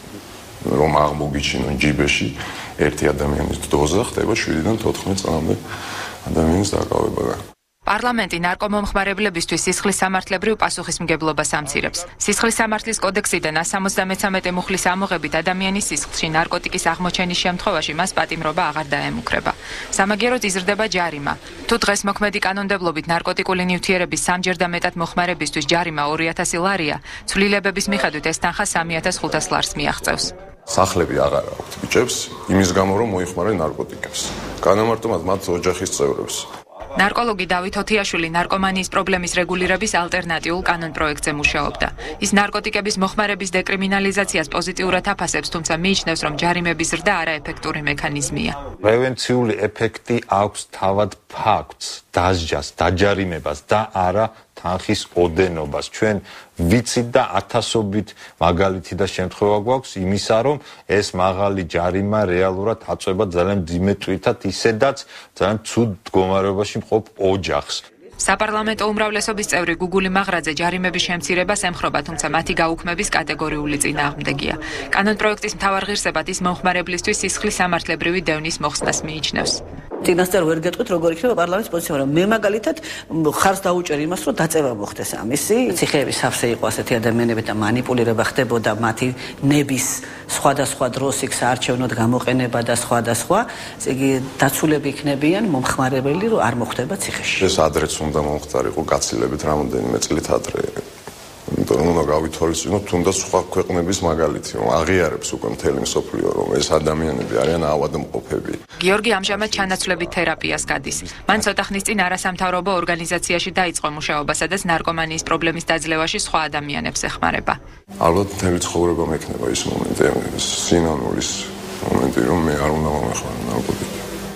რომ აღმოგიჩინონ ჯიბეში ერთი ადამიანის დოზა ხდება 7-დან 14 წლამდე ადამიანის დაკავება. პარლამენტი ნარკომომხმარებლებისთვის სისხლის სამართლებრივ პასუხისმგებლობას ამცირებს. სისხლის სამართლის კოდექსიდან 173 მუხლის ამოღებით ადამიანის სისხლში ნარკოტიკის აღმოჩენის შემთხვევაში მას პატიმრობა აღარ დაემუქრება. სამაგიეროდ იზრდება ჯარიმა. თუ დღეს მოქმედი კანონმდებლობით ნარკოტიკული ნივთიერების 3-ჯერ და მეტად მოხმარებისთვის ჯარიმა 2000 ლარია, ცვლილებების მიხედვით ეს თანხა 3500 ლარს მიაღწევს. სახლები აღარ აქვთ ბიჭებს, იმის გამო რომ მოიხმარენ ნარკოტიკებს. განამარტომად მათ ოჯახის წევრებს. ნარკოლოგი დავით ოთიაშვილი ნარკომანიის პრობლემის რეგულირების ალტერნატიულ კანონპროექტზე მუშაობდა. ის ნარკოტიკების მოხმარების დეკრიმინალიზაციას პოზიტიურად აფასებს, თუმცა მიიჩნევს, რომ ჯარიმების ზრდა არაეფექტური მექანიზმია. პრევენციული ეფექტი აქვს თავად ფაქტს, დასჯას, დაჯარიმებას და არა თანხის ოდენობას. ჩვენ ვიცით და ათასობით მაგალითი და შემთხვევა გვაქვს იმისა, რომ ეს მაღალი ჯარიმა რეალურად აწვება ძალიან დიმეტვრითად ისედაც ძალიან ცუდ მდგომარეობაში მყოფ ოჯახს. საპარლამენტო უმრავლესობის წევრი გუგული მაღრაძე ჯარიმების შემცირებას ემხრობა, თუმცა მათი გაუქმების კატეგორიული წინააღმდეგია. კანონპროექტის მთავარ ღირსებად ის მომხმარებლისთვის სისხლის სამართლებრივი დევნის მოხსნას მიიჩნევს. წინასწარ ვერ გეტყვით, როგორ იქნება პარლამენტის პოზიცია, მაგრამ მე მაგალითად ხარს დაუჭერ იმას, რომ დაწევა მოხდეს ამისი. ციხეების სავსე იყო ასეთი ადამიანები და манипуლირება ხდებოდა მათი ნების სხვადასხვა დროს იქ საარჩევნოდ გამოყენება და სხვადასხვა. ესე იგი დაცულები იქნებიან მომხმარებელი, რომ არ მოხდება ციხეში. ეს ადრეც უნდა მომხდარიყო გაცილებით რამოდენიმე წლით ადრე. იმიტომ რომ უნდა გავითვალისწინოთ თუნდაც სხვა ქვეყნების მაგალითი, რომ აღიარებს უკვე მთელი მსოფლიო, რომ ეს ადამიანები არიან ავადმყოფები. გიორგი ამჟამად ჩანაცვლებით თერაპიას გადის. მან ცოტა ხნის წინ არასამთავრობო ორგანიზაციაში დაიწყო მუშაობა, სადაც ნარკომანიის პრობლემის დაძლევაში სხვა ადამიანებს ეხმარება. ალბათ მთელი ცხოვრება მექნება ის მომენტი, სინანულის მომენტი, რომ მე არ უნდა მომეხმარო ნარკოტიკებს.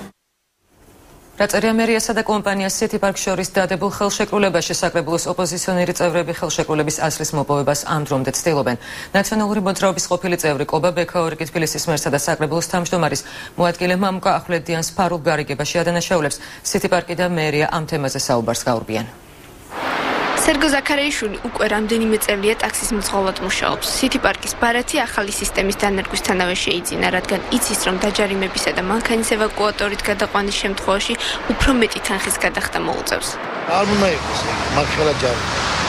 რაწერია მერიასა და კომპანიას City Park შორის დადებულ ხელშეკრულებაში საკრებულოს ოპოზიციონერი წევრები ხელშეკრულების ასლის მოპოვებას ამ დრომდე ცდილობენ. ნაციონალური მოძრაობის ყოფილი წევრი კობა ბექაური თბილისის მერსა და საკრებულოს თავმჯდომარის მოადგილე მამუკა ახვლედიანს ფარულ გარიგებაში ადანაშაულებს. City Park და მერია ამ თემაზე საუბარს გაურბიან. სერგო ზაქარეიშვილი უკვე რამდენიმე წელია ტაქსის მძღოლად მუშაობს. City Park-ის ბარათი ახალი სისტემის დანერგვისთანავე შეიძინა, რადგან იცის, რომ დაჯარიმებისა და მანქანის ევაკუატორით გადაყვანის შემთხვევაში უფრო მეტი თანხის გადახდა მოუწევს. არ უნდა იყოს მაგხელა ჯარიმა.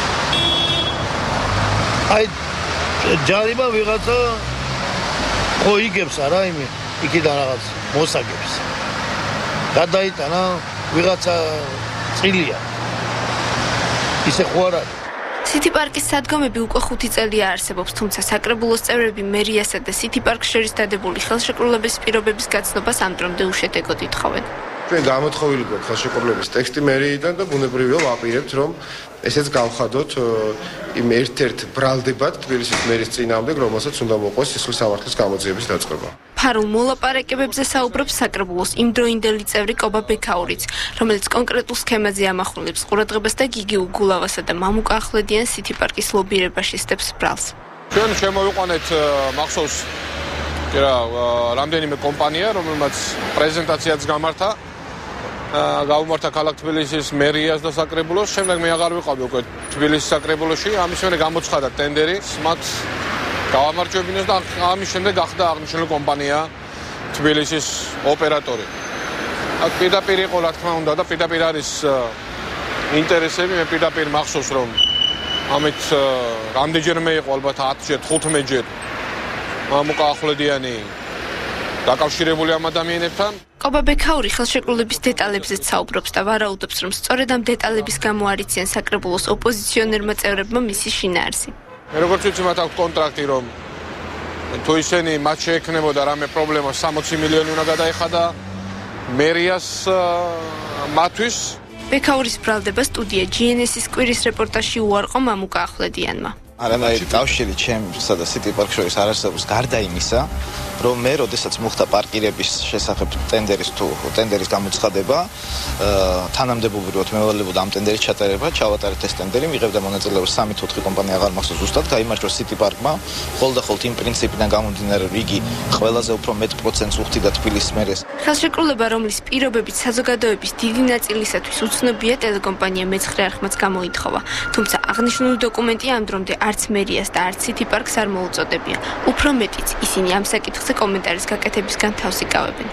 აი ჯარიმა ვიღაცა ხო იგებს არა იმე იქიდან რაღაც მოსაგებს. გადაიტანა ვიღაცა წილია. ისე ხო არ არის. City Park-ის სადგომები უკვე 5 წელია არსებობს, თუმცა საკრებულოს წევრები მერიასა და City Park-ს შორის დადებული ხელშეკრულების პირობების გაცნობას ამ დრომდე უშედეგოდ ითხოვენ. ჩვენ გამოთხოვილი გვაქვს ხელშეკრულების ტექსტი მერიიდან და ბუნებრივია ვაპირებთ, რომ ესეც გავხადოთ იმ ერთ-ერთ ბრალდებად თბილისის მერის წინააღმდეგ, რომელსაც უნდა მოყვეს სისხლის სამართლის გამოძიების დაწყება. მხარულ მოლაპარაკებებზე საუბრობს საკრებულოს იმდროინდელი წევრი კობა ბექაურიც, რომელიც კონკრეტულ სქემაზე ამახვილებს ყურადღებას და გიგი უგულავასა და მამუკა ახვლედიან სითი პარკის ლობირებაში სტებს ბრალს. ჩვენ შემოვიყვანეთ მახსოვს რამდენიმე კომპანია, რომელმაც პრეზენტაციაც გამართა. გაუმართა ქალაქ თბილისის მერიას და საკრებულოს, შემდეგ მე აღარ ვიყავი უკვე თბილისის საკრებულოში, ამის შემდეგ გამოცხადა ტენდერი, მათ გავამარჯვებინეს და ამის შემდეგ გახდა აღნიშნული კომპანია თბილისის ოპერატორი. აქ პირდაპირ იყო რა თქმა უნდა და პირდაპირ არის ინტერესები, მე პირდაპირ მახსოვს რომ ამით რამდენჯერმე იყო ალბათ 10-ჯერ, 15-ჯერ მამუკა ახვლედიანი დაკავშირებული ამ ადამიანებთან. კობა ბექაური ხელშეკრულების დეტალებზეც საუბრობს და ვარაუდობს, რომ სწორედ ამ დეტალების გამო არიციან საკრებულოს ოპოზიციონერმა წევრებმა მისი შინაარსი. მე როგორც ვიცი, მათ აქვს კონტრაქტი, რომ თუ ისინი მათ შეექმნებოდა რამე პრობლემა 60 მილიონი უნდა გადაეხადა მერიას მათთვის. ბექაურის ბრალდება სტუდია GNS-ის კვირის რეპორტაჟში უარყო მამუკა ახვლედიანმა. არანაირი კავშირი ჩემსა და სიტი პარკ შორის არ არსებობს გარდა იმისა, რომ მე როდესაც მოხდა პარკირების შესახებ ტენდერის გამოცხადება, თანამდებობრივად მევალებოდა ამ ტენდერის ჩატარება, ჩავატარეთ ეს ტენდერი, მიღებდა მონაწილეობას 3-4 კომპანია, აღარ მახსოვს ზუსტად, გაიმარჯვა სიტი პარკმა, ხოლმე იმ პრინციპიდან გამომდინარე, რომ იგი ყველაზე უფრო მეტ პროცენტს უხდიდა თბილისის მერეს. ხელშეკრულება, რომლის პირობებით საზოგადოების დიდი ნაწილისათვის უცნობია, ტელეკომპანია მეცხრე არხმაც გამოითხოვა, თუმცა აღნიშნული დოკუმენტი ამ დრომდე არც მერიას და არც სიტი პარკს არ მოუწოდებია. უფრო მეტიც, ისინი ამ საკითხზე კომენტარის გაკეთებისგან თავს იკავებენ.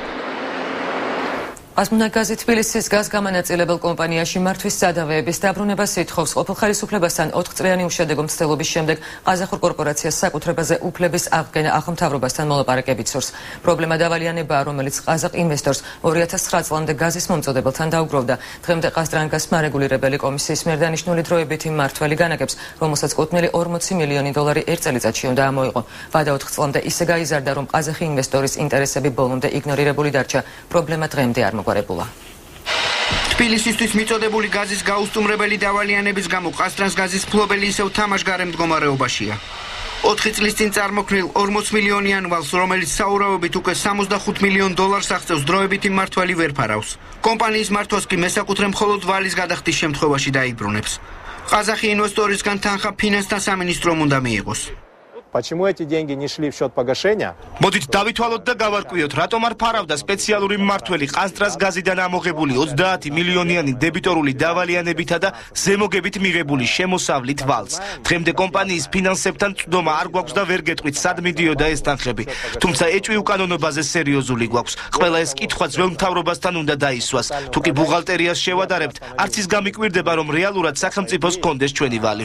ყაზმუნაიგაზი თბილისის გაზგამანაწილებელ კომპანიაში მართვის სადავეების დაბრუნებას ითხოვს. ყოფილ ხელისუფლებასთან 4 წლიანი უშედეგო მცდელობის შემდეგ ყაზახურ კორპორაციას საკუთრებაზე უფლების აღდგენა ახალმთავრობასთან მოლაპარაკებით სურს. პრობლემა დავალიანებაა, რომელიც ყაზახ ინვესტორს 2009 წლამდე გაზის მომწოდებელთან დაუგროვდა. დღემდე ყაზდრანგასმა რეგულირებელი კომისიის მიერ დანიშნული დროებითი მმართველი განაგებს, რომელსაც კუთვნილი 40 მილიონი დოლარი ერთ წელიწადში უნდა ამოიღო. ვადა 4 წლამდე ისე გაიზარდა, რომ ყაზახი ინვესტორის ინტერესები ბოლომდე იგნორირებული დარჩა. პრობლემა დღემდე არ თბილისისთვის მიწოდებული გაზის გაუსტუმრებელი დავალიანების გამო ყაზდრანგასის ფლობელი ისევ თამაშგარე მდგომარეობაშია. 4 წლის წინ წარმოქმნილ 40 მილიონიან ვალს, რომელიც საურავობით უკვე 65 მილიონ დოლარს აღწევს, დროებითი მმართველი ვერ ფარავს. კომპანიის მართვას კი მესაკუთრე მხოლოდ ვალის გადახდის შემთხვევაში დაიბრუნებს. ყაზახი ინვესტორისგან თანხა ფინანსთა სამინისტრომ უნდა მიიღოს. Почему эти деньги не шли в счет погашения? მოდით დავითვალოთ და გავარკვიოთ, რატომ არ ფარავდა სპეციალური მმართველი ყაზდრანგასიდან ამოღებული 30 მილიონიანი დებიტორული დავალიანებითა და ზემოგებით მიღებული შემოსავლით ვალს. დღემდე კომპანიის ფინანსებთან წვდომა არ გვაქვს და ვერ გეტყვით, სად მიდიოდა ეს თანხები. თუმცა ეჭვი უკანონობაზე სერიოზული გვაქვს. ყველა ეს კითხვა ძველ მთავრობასთან უნდა დაისვას. თუ კი ბუღალტერიას შევადარებთ, არც ის გამიკვირდება, რომ რეალურად სახელმწიფოს კონდეს ჩვენი ვალი.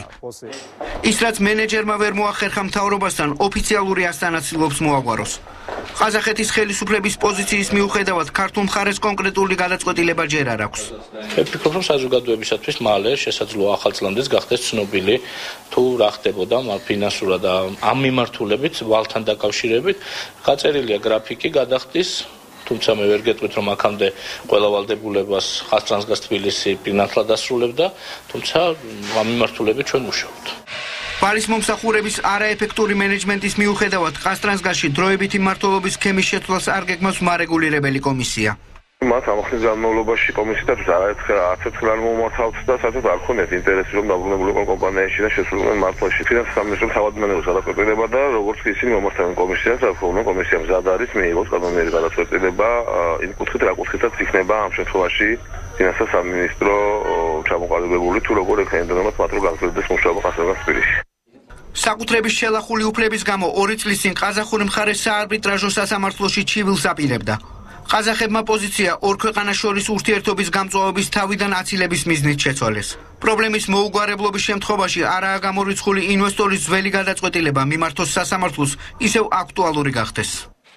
ის რაც მენეჯერმა ვერ მოახერხა მთავრობასთან ოფიციალური ასტანაცილობს მოაგვაროს. ყაზახეთის ხელისუფლების პოზიციის მიუხედავად ქართულ მხარეს კონკრეტული გადაწყვეტილება ჯერ არ აქვს. მე ვფიქრობ, რომ საზოგადოებისათვის მალე შესაძლოა ახალ წლამდე გახდეს ცნობილი თუ რა ხდებოდა ფინანსურად და ამ მიმართულებით ვალთან დაკავშირებით. გაწერილია გრაფიკი გადახდის, თუმცა მე ვერ გეტყვით, რომ აქამდე ყველა ვალდებულებას ყაზდრანგას თბილისი ფინანსურად დასრულებდა, თუმცა ამ მიმართულებით ჩვენ მუშაობთ. ვალის მომსახურების არაეფექტური მენეჯმენტის მიუხედავად ყაზდრანგასში დროებითი მმართველობის სქემის შეცვლას არ გეგმავს მარეგულირებელი კომისია. მათ ამ ხნის განმავლობაში კომისიისათვის არაერთხელ არ მომართავთ და საერთოდ არ ქონიათ ინტერესი, რომ დაბრუნებულიყო კომპანიაში და შესულიყო მართვაში. ფინანსთა სამინისტრომ თავადმენელს გადაწყვეტილება და როგორც კი ისინი მომართავენ კომისიას, ახლა კომისიამ მზად არის მიიღოს კანონიერი გადაწყვეტილება იმ კუთხით, რა კუთხითაც იქნება ამ შემთხვევაში ფინანსთა სამინისტრო ჩამოყალიბებული თუ როგორ ექნებოდათ მათ რო გაგრძელდეს მუშაობა ყაზახის თბილისში. საკუთრების შელახული უფლების გამო 2 წლის წინ ყაზახური მხარე საარბიტრაჟო სასამართლოში ჩივილს აპირებდა. ყაზახებმა პოზიცია ორ ქვეყანას შორის ურთიერთობის გამწვავების თავიდან აცილების მიზნით შეცვალეს. პრობლემის მოუგვარებლობის შემთხვევაში არაა გამორიცხული ინვესტორის ძველი გადაწყვეტილება მიმართოს სასამართლოს ისევ აქტუალური გახდეს.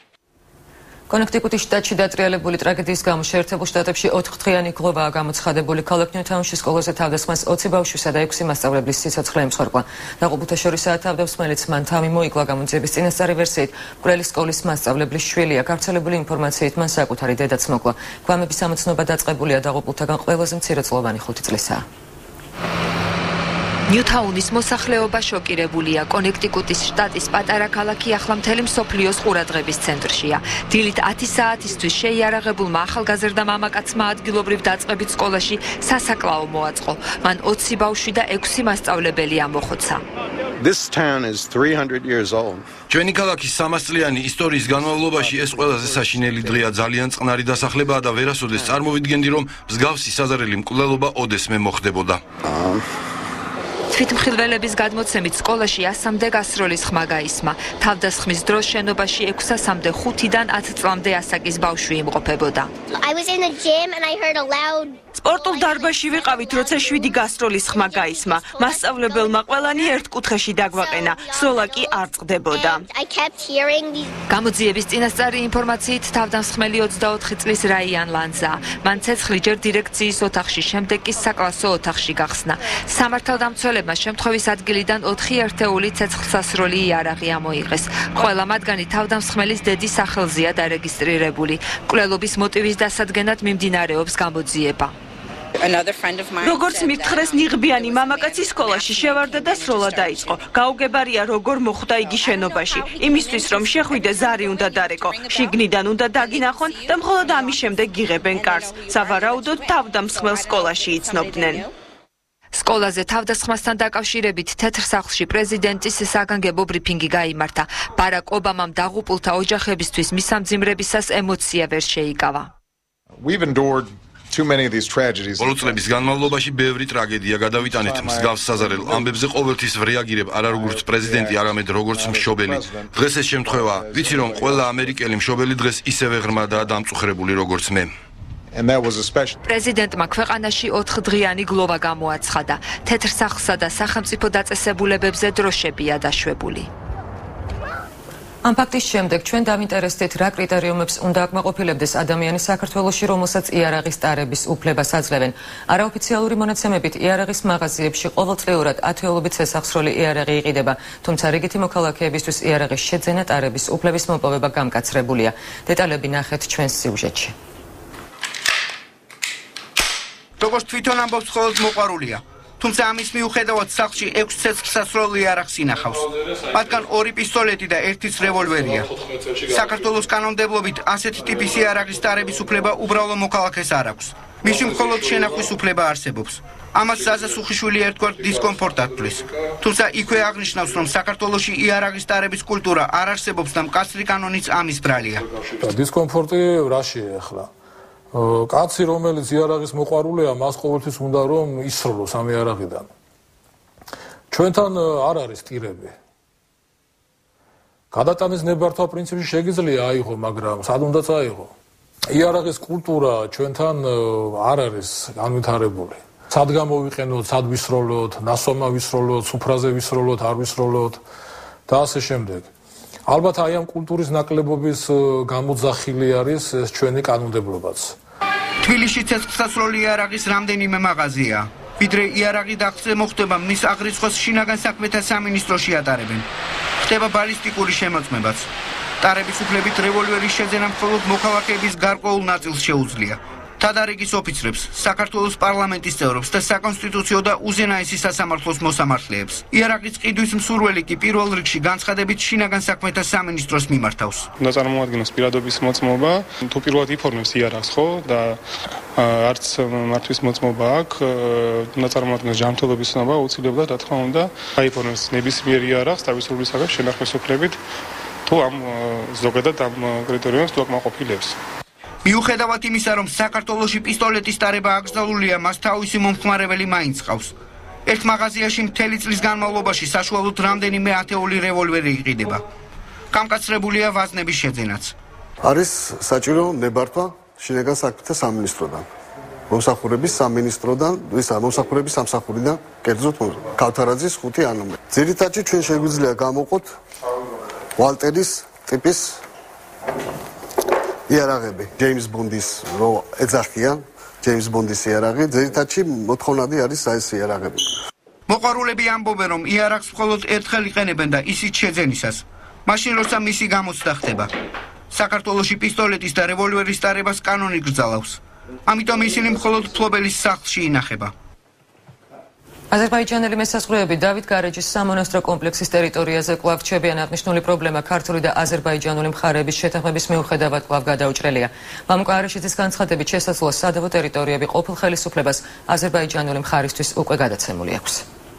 კონექტიკუტის შტატში დატრიალებული ტრაგედიის გამო შეერთებულ შტატებში 4 დღიანი გლოვაა გამოცხადებული. ქალაქ ნიუთაუნში სკოლაზე თავდასხმას 20 ბავშვისა და 6 მასწავლებლის სიცოცხლე ემსხვერპლა. დაყოფილთა შორისაა თავდასხმელიც მან თავი მოიკლა გამოძიების წინასწარი ვერსიით. მკვლელი სკოლის მასწავლებლის შვილია. გავრცელებული ინფორმაციით მან საკუთარი დედაც მოკლა. გვამების ამოცნობა დაწყებულია, დაყოფილთაგან ყველაზე მცირეწლოვანი 5 წლისაა. ნიუთაუნის მოსახლეობა შოკირებულია. კონექტიკუტის შტატის პატარა ქალაქი ახლა მთელი მსოფლიოს ყურადღების ცენტრშია. დილით 10 საათისთვის შეიარაღებულმა ახალგაზრდა მამაკაცმა ადგილობრივ დაწყებით სკოლაში სასაკლაო მოაწყო. მან 20 ბავშვი და 6 მასწავლებელი ამოხოცა. This town is 300 years old. ჩვენი ქალაქის 300 წლიანი ისტორიის განმავლობაში ეს ყველაზე საშინელი დღეა. ძალიან წყნარი დასახლებაა და ვერასოდეს წარმოვიდგენდი, რომ მსგავსი საზარელი მკვლელობა ოდესმე მოხდებოდა. თვითმხილველების გადმოცემით სკოლაში 100-მდე გასროლის ხმა გაისმა. თავდასხმის დროს შენობაში 600-მდე 5-დან 10 წლამდე ასაკის ბავშვი იმყოფებოდა. სპორტულ დარბაზში ვიყავით, როცა 7 გასროლის ხმა გაისმა. მასწავლებელმა ყველანი ერთ კუთხეში დაგვაყენა, სროლა კი არ წყდებოდა. გამოძიების წინასწარი ინფორმაციით თავდამსხმელი 24 წლის რაიან ლანძაა. მან ცეცხლი ჯერ დირექციის ოთახში, შემდეგ კი საკლასო ოთახში გახსნა. სამართალდამცველებმა შემთხვევის ადგილიდან 4 ერთეული ცეცხლსასროლი იარაღი ამოიღეს. ყველა მათგანი თავდამსხმელის დედის სახელზეა დარეგისტრირებული. მკვლელობის მოტივის დასადგენად მიმდინარეობს გამოძიება. როგორც მითხრეს, ნიღბიანი მამაკაცი სკოლაში შევარდა და სროლა დაიწყო. გაუგებარია როგორ მოხვდა იგი შენობაში. იმისთვის რომ შეხვიდე ზარი უნდა დარეკო, შიგნიდან უნდა დაგინახონ და მხოლოდ ამის შემდეგ გიღებენ კარს. სავარაუდოდ თავდამსხმელ სკოლაში იცნობდნენ. სკოლაზე თავდასხმასთან დაკავშირებით თეთრ სახლში პრეზიდენტის საგანგებო ბრიფინგი გაიმართა. ბარაკ ობამამ დაღუპულთა ოჯახებისთვის მისამძიმრებისას ემოცია ვერ შეიკავა. ბოლო წლების განმავლობაში ბევრი ტრაგედია გადავიტანეთ. მსგავს საზარელ ამბებზე ყოველთვის ვრეაგირებ არა როგორც პრეზიდენტი, არამედ როგორც მშობელი. დღეს ეს შემთხვევა, ვიცი რომ ყველა ამერიკელი მშობელი დღეს ისევე ღრმადაა დამწუხრებული როგორც მე. პრეზიდენტმა ქვეყანაში 4დღიანი გლოვა გამოაცხადა. თეთრ სახლსა და სახელმწიფო დაწესებულებებზე დროშებია დაშვებული. ამ ფაქტის შემდეგ ჩვენ დავინტერესდით, რა კრიტერიუმებს უნდა აკმაყოფილებდეს ადამიანი საქართველოში, რომელსაც იარაღის ტარების უფლებას აძლევენ. არაოფიციალური მონაცემებით იარაღის მაღაზიებში ყოველწლიურად ათეულობით სასახსროლი იარაღი იყიდება, თუმცა რიგითი მოქალაქეებისთვის იარაღის შეძენა ტარების უფლების მოპოვება გამკაცრებულია. დეტალები ნახეთ ჩვენს სიუჟეტში. როგორც თვითონ ამბობს, მხოლოდ მოყვარულია. თუმცა ამის მიუხედავად სახლში 6 ცეცხლსასროლი იარაღს ინახავს. მათგან 2 პისტოლეტი და 1 რევოლვერია. საქართველოს კანონმდებლობით ასეთი ტიპის იარაღის ტარების უფლება უბრალო მოქალაქეს არ აქვს. მისი მხოლოდ შენახვის უფლება არსებობს. ამას ზაზა სუხიშვილი ერთგვარ დისკომფორტად თვლის. თუმცა იქვე აღნიშნავს, რომ საქართველოში იარაღის ტარების კულტურა არ არსებობს და მკაცრი კანონიც ამის ბრალია. დისკომფორტი რაშია ახლა? კაცი, რომელიც იარაღის მოყვარულია, მას ყოველთვის უნდა რომ ისროლოს ამ იარაღიდან. ჩვენთან არ არის ტირები. გადატანის ნებართვა პრინციპში შეგიძლია აიღო, მაგრამ სად უნდა წაიღო? იარაღის კულტურა ჩვენთან არ არის განვითარებული. სად გამოვიყენოთ, სად ვისროლოთ, ნასვამა ვისროლოთ, სუფრაზე ვისროლოთ, არ ვისროლოთ და ასე შემდეგ. ალბათ აი ამ კულტურის ნაკლებობის გამოძახილი არის ეს ჩვენი კანონმდებლობაც. თბილისში ცეცხლსასროლი იარაღის რამდენიმე მაღაზია. ვიდრე იარაღი დახცე მოხდება, მის აღრიცხვას შინაგან საქმეთა სამინისტროში ატარებენ. ხდება ბალისტიკური შემოწმებაც. ტარების უფლებით რევოლვერის შეძენა მხოლოდ მოქალაქეების გარკვეულ ნაწილს შეუძლია. თადარიგის ოფიცრებს, საქართველოს პარლამენტის წევრებს და საკონსტიტუციო და უზენაესი სასამართლოს მოსამართლეებს. იარაღის ყიდვის მსურველი კი პირველ რიგში განცხადებით შინაგან საქმეთა სამინისტროს მიმართავს. უნდა წარმოადგენოს პირადობის მოწმობა, თუ პირველად იფორმებს იარაღს, ხო, და არც მართვის მოწმობა აქვს, უნდა წარმოადგენოს ჯანმრთელობის ცნობა, აუცილებლად რა თქმა უნდა, აიფორმებს ნებისმიერ იარაღს თავისუფლებისგან შენახვის უფლებით, თუ ამ ზოგადად ამ კრიტერიუმს თუ აკმაყოფილებს. მიუხედავად იმისა, რომ საქართველოში პისტოლეტის ტარება აკრძალულია, მას თავისი მომხმარებელი მაინც ყავს. ერთ მაღაზიაში მთელი წლის განმავლობაში საშუალოდ რამდენიმე ათეული რევოლვერი იყიდება. გამკაცრებულია ვაზნების შეძენაც. არის საჭირო ნებართვა შინაგან საქმეთა სამინისტროდან. მომსახურების სამინისტროდან, მომსახურების სამსახურიდან, კერძოდ ქავთარაძის 5 ანომე. ძირითადად ჩვენ შეგვიძლია გამოვყოთ ვალტერის ტიპის იარაღები. ჯეიმს ბონდის რო ეძახიან, ჯეიმს ბონდის იარაღი, ძირითადად მოთხოვნადი არის ეს იარაღები. მოყვარულები ამბობენ, რომ იარაღს მხოლოდ ერთხელ იყენებენ და ისიც შეძენისას. მაშინ როცა მისი გამოცდა ხდება. საქართველოში პისტოლეტის და რევოლვერის ტარებას კანონი გრძალავს. ამიტომ ისინი მხოლოდ ფლობელის სახლში ინახება. აზერბაიჯანელი მესაზღვრეები დავით გარეჯის სამონასტრო კომპლექსის ტერიტორიაზე კვლავ რჩებიან. აღნიშნული პრობლემა ქართული და აზერბაიჯანული მხარეების შეთანხმების მიუხედავად კვლავ გადაუჭრელია. მამუკა არეშიძის განცხადებით შესაძლოა სადავო ტერიტორიები ყოფილ ხელისუფლებას აზერბაიჯანული მხარისთვის უკვე გადაცემული აქვს.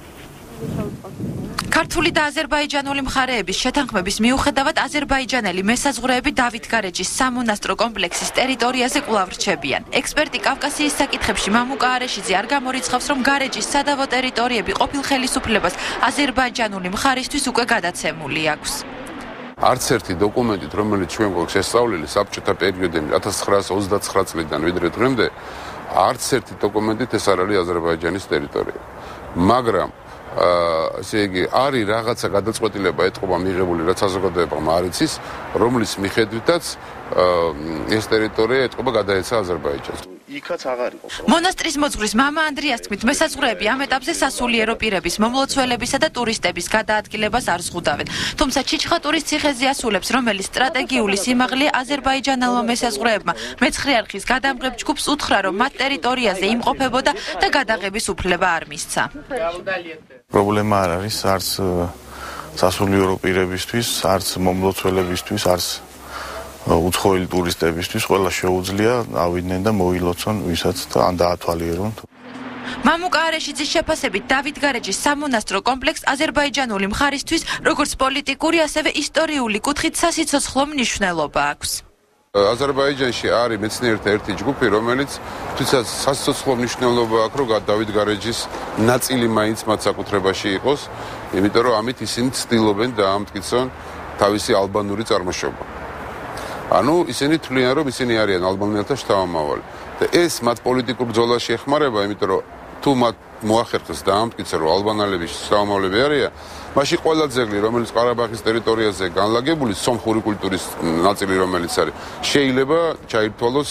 ქართული და აზერბაიჯანული მხარეების შეთანხმების მიუხედავად აზერბაიჯანელი მესაზღვრეები დავით გარეჯის სამონასტრო კომპლექსის ტერიტორიაზე კვლავ რჩებიან. ექსპერტი კავკასიის საკითხებში მამუკა არეშიძე არ გამორიცხავს, რომ გარეჯის სადავო ტერიტორიები ყოფილ ხელისუფლებას აზერბაიჯანული მხარისთვის უკვე გადაცემული აქვს. არც ერთი დოკუმენტით, რომელიც ჩვენ გვაქვს შესწავლილი საბჭოთა პერიოდიდან 1929 წლიდან ვიდრე დღემდე, არც ერთი დოკუმენტით ეს არ არის აზერბაიჯანის ტერიტორია. მაგრამ ესე იგი არის რაღაცა გადაწყვეტილება ეთყობა მიღებული, რაც საზოგადოებამ არ იცის, რომლის მიხედვითაც ეს ტერიტორია ეთყობა გადაეცა აზერბაიჯანს. იქაც აღარ იყო. მონასტრის მოძღვრის მამა ანდრიას თქმით, მესაზღვრეები ამ ეტაპზე სასულიერო პირების, მომლოცველებისა და ტურისტების გადაადგილებას არ ზღუდავენ. თუმცა ჩიჩხატურის ციხეზე ასულებს, რომელიც სტრატეგიული სიმაღლეა აზერბაიჯანელმა მესაზღვრეებმა, მეცხრე არხის გადამღებ ჯგუფს უთხრა, რომ მათ ტერიტორიაზე იმყოფებოდა და გადაღების უფლება არ მისცა. პრობლემა არ არის არც სასულიერო პირებისთვის, არც მომლოცველებისთვის, არც უცხოელი ტურისტებისთვის, ყველა შეუძლია ავიდნენ და მოილოცონ ვისაც ან დაათვალიერონ. მამუკა არეშიძის შეფასებით დავით გარეჯის სამონასტრო კომპლექსს აზერბაიჯანული მხარისთვის როგორც პოლიტიკური, ასევე ისტორიული კუთხით სასიცოცხლო მნიშვნელობა აქვს. აზერბაიჯანში არის მეცნიერთა ერთი ჯგუფი, რომელიც თვითონ სასიცოცხლო მნიშვნელობა აქვს, რომ დავით გარეჯის ნაწილი მაინც მათ საკუთრებაში იყოს, იმიტომ რომ ამით ისინი ცდილობენ დაამტკიცონ თავისი ალბანური წარმოშობა. ანუ ისინი თვლიან, რომ ისინი არიან ალბანელთა შთამომავალი. და ეს მათ პოლიტიკურ ბრძოლაში ეხმარება, იმიტომ რომ თუ მათ მოახერხეს დაამტკიცონ, რომ ალბანელები შთამომავლები არიან, მაშინ ყველა ძეგლი, რომელიც ყარაბაღის ტერიტორიაზე განლაგებული, სომხური კულტურის ნაწილი, რომელიც არის, შეიძლება ჩაირთვალოს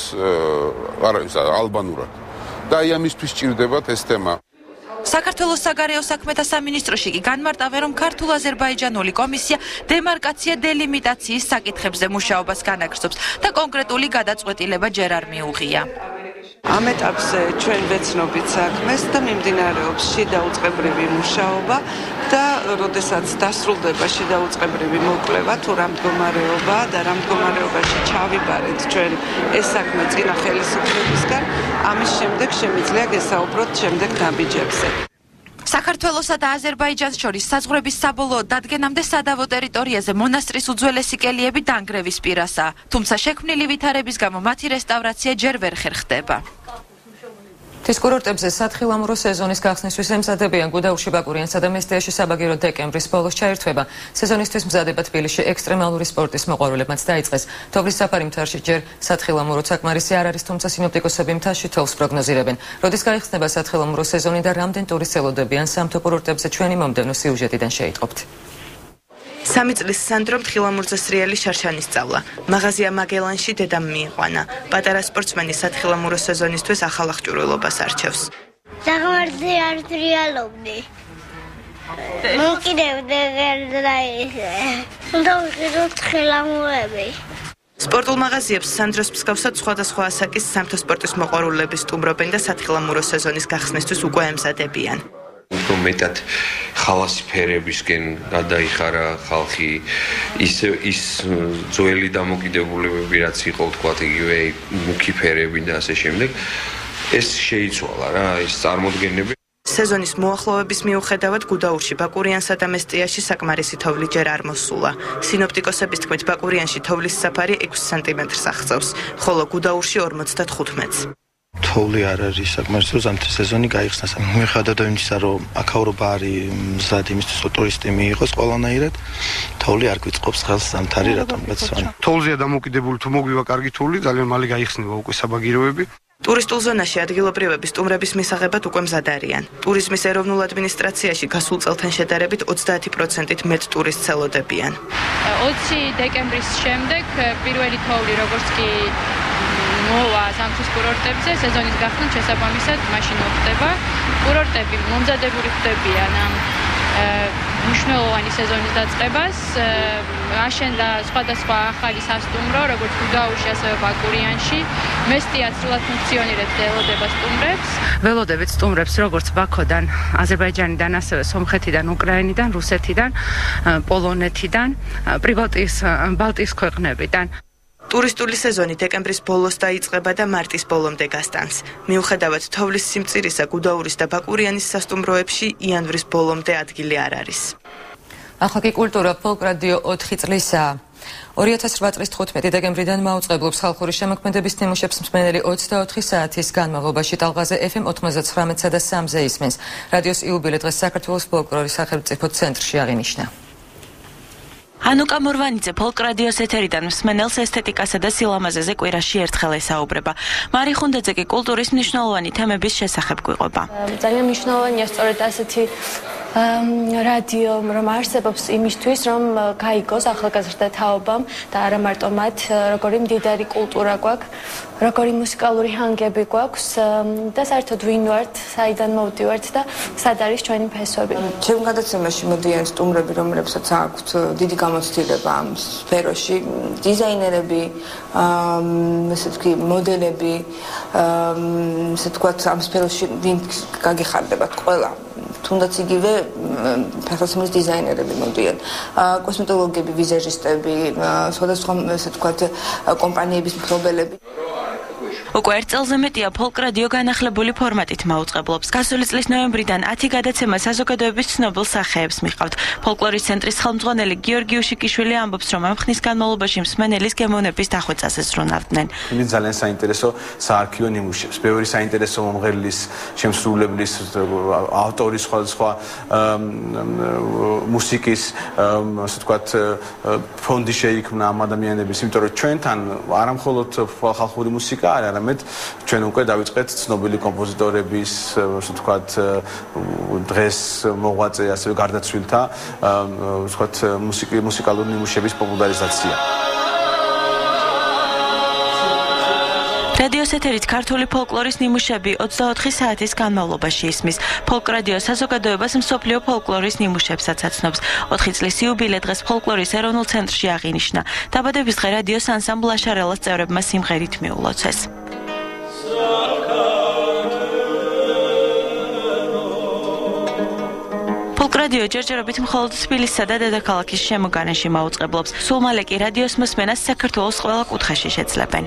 ალბანურად. და აი ამისთვის ჭირდებათ ეს თემა. საქართველოს საგარეო საქმეთა სამინისტროში კი განმარტავენ, რომ ქართულ-აზერბაიჯანული კომისია დემარკაცია დელიმიტაციის საკითხებზე მუშაობას განაგრძობს და კონკრეტული გადაწყვეტილება ჯერ არ მიუღია. ამ ეტაპზე ჩვენ ვეცნობით საქმეს და მიმდინარეობს შიდაუწყებრივი მუშაობა და როდესაც დასრულდება შიდაუწყებრივი მოკვლევა, თუ რა მდგომარეობა და რა მდგომარეობაში ჩავიბარეთ ჩვენ ეს საქმე წინა ხელისუფლებისგან, ამის შემდეგ შემიძლია გესაუბროთ შემდეგ ნაბიჯებზე. საქართველოსა და აზერბაიჯანს შორის საზღვრების საბოლოო დადგენამდე სადავო ტერიტორიაზე მონასტრის უძველესი კელიები დანგრევის პირასაა, თუმცა შექმნილი ვითარების გამო მათი რესტავრაცია ჯერ ვერ ხერხდება. მთის კურორტებზე სათხილამურო სეზონის გახსნისთვის ემზადებიან გუდაურში, ბაკურიანსა და მესტიაში საბაგირო დეკემბრის ბოლოს ჩაერთვება. სეზონისთვის მზადება თბილისში ექსტრემალური სპორტის მოყვარულებმაც დაიწყეს. თოვლის საფარი მთაში ჯერ სათხილამურო საკმარისი არ არის, თუმცა სინოპტიკოსები მთაში თოვს პროგნოზირებენ. როდის გაიხსნება სათხილამურო სეზონი და რამდენ ტურისტს ელოდებიან სამთო კურორტებზე, ჩვენი მომდევნო სიუჟეტიდან შეიტყობთ. 3 წლის სანდრომ თხილამურზე სრიალი შარშანის სწავლა. მაღაზია მაგელანში დედამ მიიყვანა. პატარა სპორტსმენი სათხილამურო სეზონისთვის ახალ აღჭურვილობას არჩევს. დაღმართზე არ ტრიალობდი. მოკიდევდი და ისე. უნდა ვიყიდოთ თხილამურები. სპორტულ მაღაზიებს სანდროს მსგავსად სხვადასხვა ასაკის სამთო სპორტის მოყვარულები სტუმრობენ და სათხილამურო სეზონის გახსნისთვის უკვე ემზადებიან. მეტად ხალასი ფერებისკენ გადაიხარა ხალხი, ის ძველი დამოკიდებულებები რაც იყო, თქვათ იგივე მუქი ფერები და ასე შემდეგ, ეს შეიცვალა რა, ეს წარმოდგენები. სეზონის მოახლოების მიუხედავად გუდაურში, ბაკურიანსა და მესტიაში საკმარისი თოვლი ჯერ არ მოსულა. სინოპტიკოსების თქმით, ბაკურიანში თოვლის საფარი 6 სანტიმეტრს აღწევს, ხოლო გუდაურში 55-ს. თოვლი არ არის საკმარისი, რომ ზამთრის სეზონი გაიხსნას. მიუხედავად იმისა, რომ აქაურობა არის მზად იმისთვის, რომ ტურისტი მიიღოს ყველანაირად, თოვლი არ გვიწყობს ხელს ზამთარი რატომღაც. თოვლზეა დამოკიდებული, თუ მოგვივა კარგი თოვლი, ძალიან მალე გაიხსნება უკვე საბაგიროები. ტურისტულ ზონაში ადგილობრივები სტუმრების მისაღებად უკვე მზად არიან. ტურიზმის ეროვნულ ადმინისტრაციაში გასულ წელთან შედარებით 30%-ით მეტ ტურისტს ელოდებიან. 20 დეკემბრის შემდეგ პირველი თოვლი როგორც კი მოვა ზამთრის კურორტებზე, სეზონის გახსნით შესაბამისად მაშინ მოხდება. კურორტები მომზადებული ხდებიან ამ მნიშვნელოვანი სეზონის დაწყებას, აშენდა სხვადასხვა ახალი სასტუმრო, როგორც გუდაურში, ასევე ბაკურიანში. მესტია ცრულად ფუნქციონირებს ველოდება სტუმრებს. ველოდებით სტუმრებს როგორც ბაქოდან, აზერბაიჯანიდან, ასევე სომხეთიდან, უკრაინიდან, რუსეთიდან, პოლონეთიდან, ბალტიის ქვეყნებიდან. ტურისტული სეზონი დეკემბრის ბოლოს დაიწყება და მარტის ბოლომდე გასტანს. მიუხედავად თოვლის სიმწირისა, გუდაურის და ბაკურიანის სასტუმროებში იანვრის ბოლომდე ადგილი არ არის. ახლა კი კულტურა ფოლკ რადიო 4 წლისაა. 2008 წლის 15 დეკემბრიდან მაუწყებლობს ხალხური შემოქმედების ნიმუშებს მსმენელი 24 საათის განმავლობაში ტალღაზე FM 99-სა და 3-ზე ისმენს. რადიოს იუბილე დღეს საქართველოს ფოლკლორის სახელმწიფო ცენტრში აღინიშნა. ანუკა მორვანიძე ფოლკ რადიოს ეთერიდან მსმენელს ესთეტიკასა და სილამაზეზე კვირაში ერთხელ ესაუბრება. მარი ხუნდაძე კი კულტურის მნიშვნელოვანი თემების შესახებ გვიყვება. ძალიან მნიშვნელოვანია სწორედ ასეთი რადიო რომ არსებობს იმისთვის, რომ გაიგოს ახალგაზრდა თაობამ და არა მარტო მათ, როგორი მდიდარი კულტურა გვაქვს, როგორი მუსიკალური ჰანგები გვაქვს და საერთოდ ვინ ვართ, საიდან მოვდივართ და სად არის ჩვენი ფესვები. ჩემ გადაცემაში მოდიან სტუმრები, რომლებსაც აქვთ დიდი გამოცდილება ამ სფეროში, დიზაინერები, ესე ვთქვი, მოდელები, ესე ვთქვათ, ამ სფეროში ვინ გაგეხარდებათ ყველა. თუნდაც იგივე ფეხსაცმლის დიზაინერები მოდიან, კოსმეტოლოგები, ვიზაჟისტები, სხვადასხვა ესე ვთქვათ, კომპანიების მფლობელები. უკვე ერთ წელზე მეტია ფოლკ რადიო განახლებული ფორმატით მაუწყებლობს. გასული წლის ნოემბრიდან 10 გადაცემა საზოგადოების ცნობილ სახეებს მიყავთ. ფოლკლორის ცენტრის ხელმძღვანელი გიორგი უშიკიშვილი ამბობს, რომ ამ ხნის განმავლობაში მსმენელის გემოვნების დახვეწაზე ზრუნავდნენ. იმით ძალიან საინტერესო საარქივო ნიმუშებს, ბევრი საინტერესო მომღერლის, შემსრულებლის, ავტორის სხვადასხვა მუსიკის, ასე ვთქვათ, ფონდი შეიქმნა ამ ადამიანების, იმიტომ რომ ჩვენთან არა მხოლოდ ხალხური მუსიკა არის, არამედ ჩვენ უკვე დავიწყეთ ცნობილი კომპოზიტორების, ასე ვთქვათ, დღეს მოღვაწე, ასევე გარდაცვლილთა, ასე ვთქვათ, მუსიკალური ნიმუშების პოპულარიზაცია. რადიოს ეთერით ქართული ფოლკლორის ნიმუშები 24 საათის განმავლობაში ისმის. ფოლკ რადიო საზოგადოებას მსოფლიო ფოლკლორის ნიმუშებსაც აცნობს. 4 წლის იუბილე დღეს ფოლკლორის ეროვნულ ცენტრში აღინიშნა. დაბადების დღე რადიოს ანსამბლ აშარელას წევრებმა სიმღერით მიულოცეს. ფოლკ რადიო ჯერჯერობით მხოლოდ თბილისსა და დედაქალაქის შემოგარენში მაუწყებლობს. სულ მალე კი რადიოს მოსმენას საქართველოს ყველა კუთხეში შეძლებენ.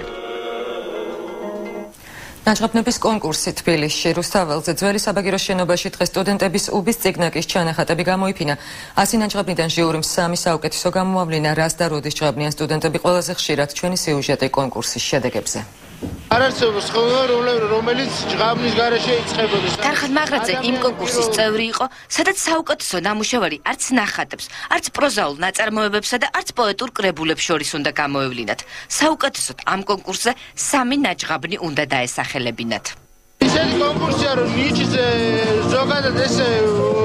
ნაჭყობნების კონკურსი თბილისში რუსთაველზე ძველი საბაგირო შენობაში დღეს სტუდენტების უბის წიგნაკის ჩანახატები გამოიფინა. 100 ნაჭყობნიდან ჟიურიმ 3 საუკეთესო გამოავლინა, რას და როდის ჭყობნიან სტუდენტები ყველაზე ხშირად ჩვენი სიუჟეტი კონკურსის შედეგებზე. არ არსებობს ხოლმე რომელიც ჭყაბნის გარეშე იწყებოდეს. თარხან მაგრაძე იმ კონკურსის წევრი იყო, სადაც საუკეთესო ნამუშევარი არც ნახატებს, არც პროზაულ ნაწარმოებებსა და არც პოეტურ კრებულებს შორის უნდა გამოევლინათ. საუკეთესოდ ამ კონკურსზე 3 ნაჭყაბნი უნდა დაესახელებინათ. ისეთი კონკურსია, რომ ნიჭზე ზოგადად ესე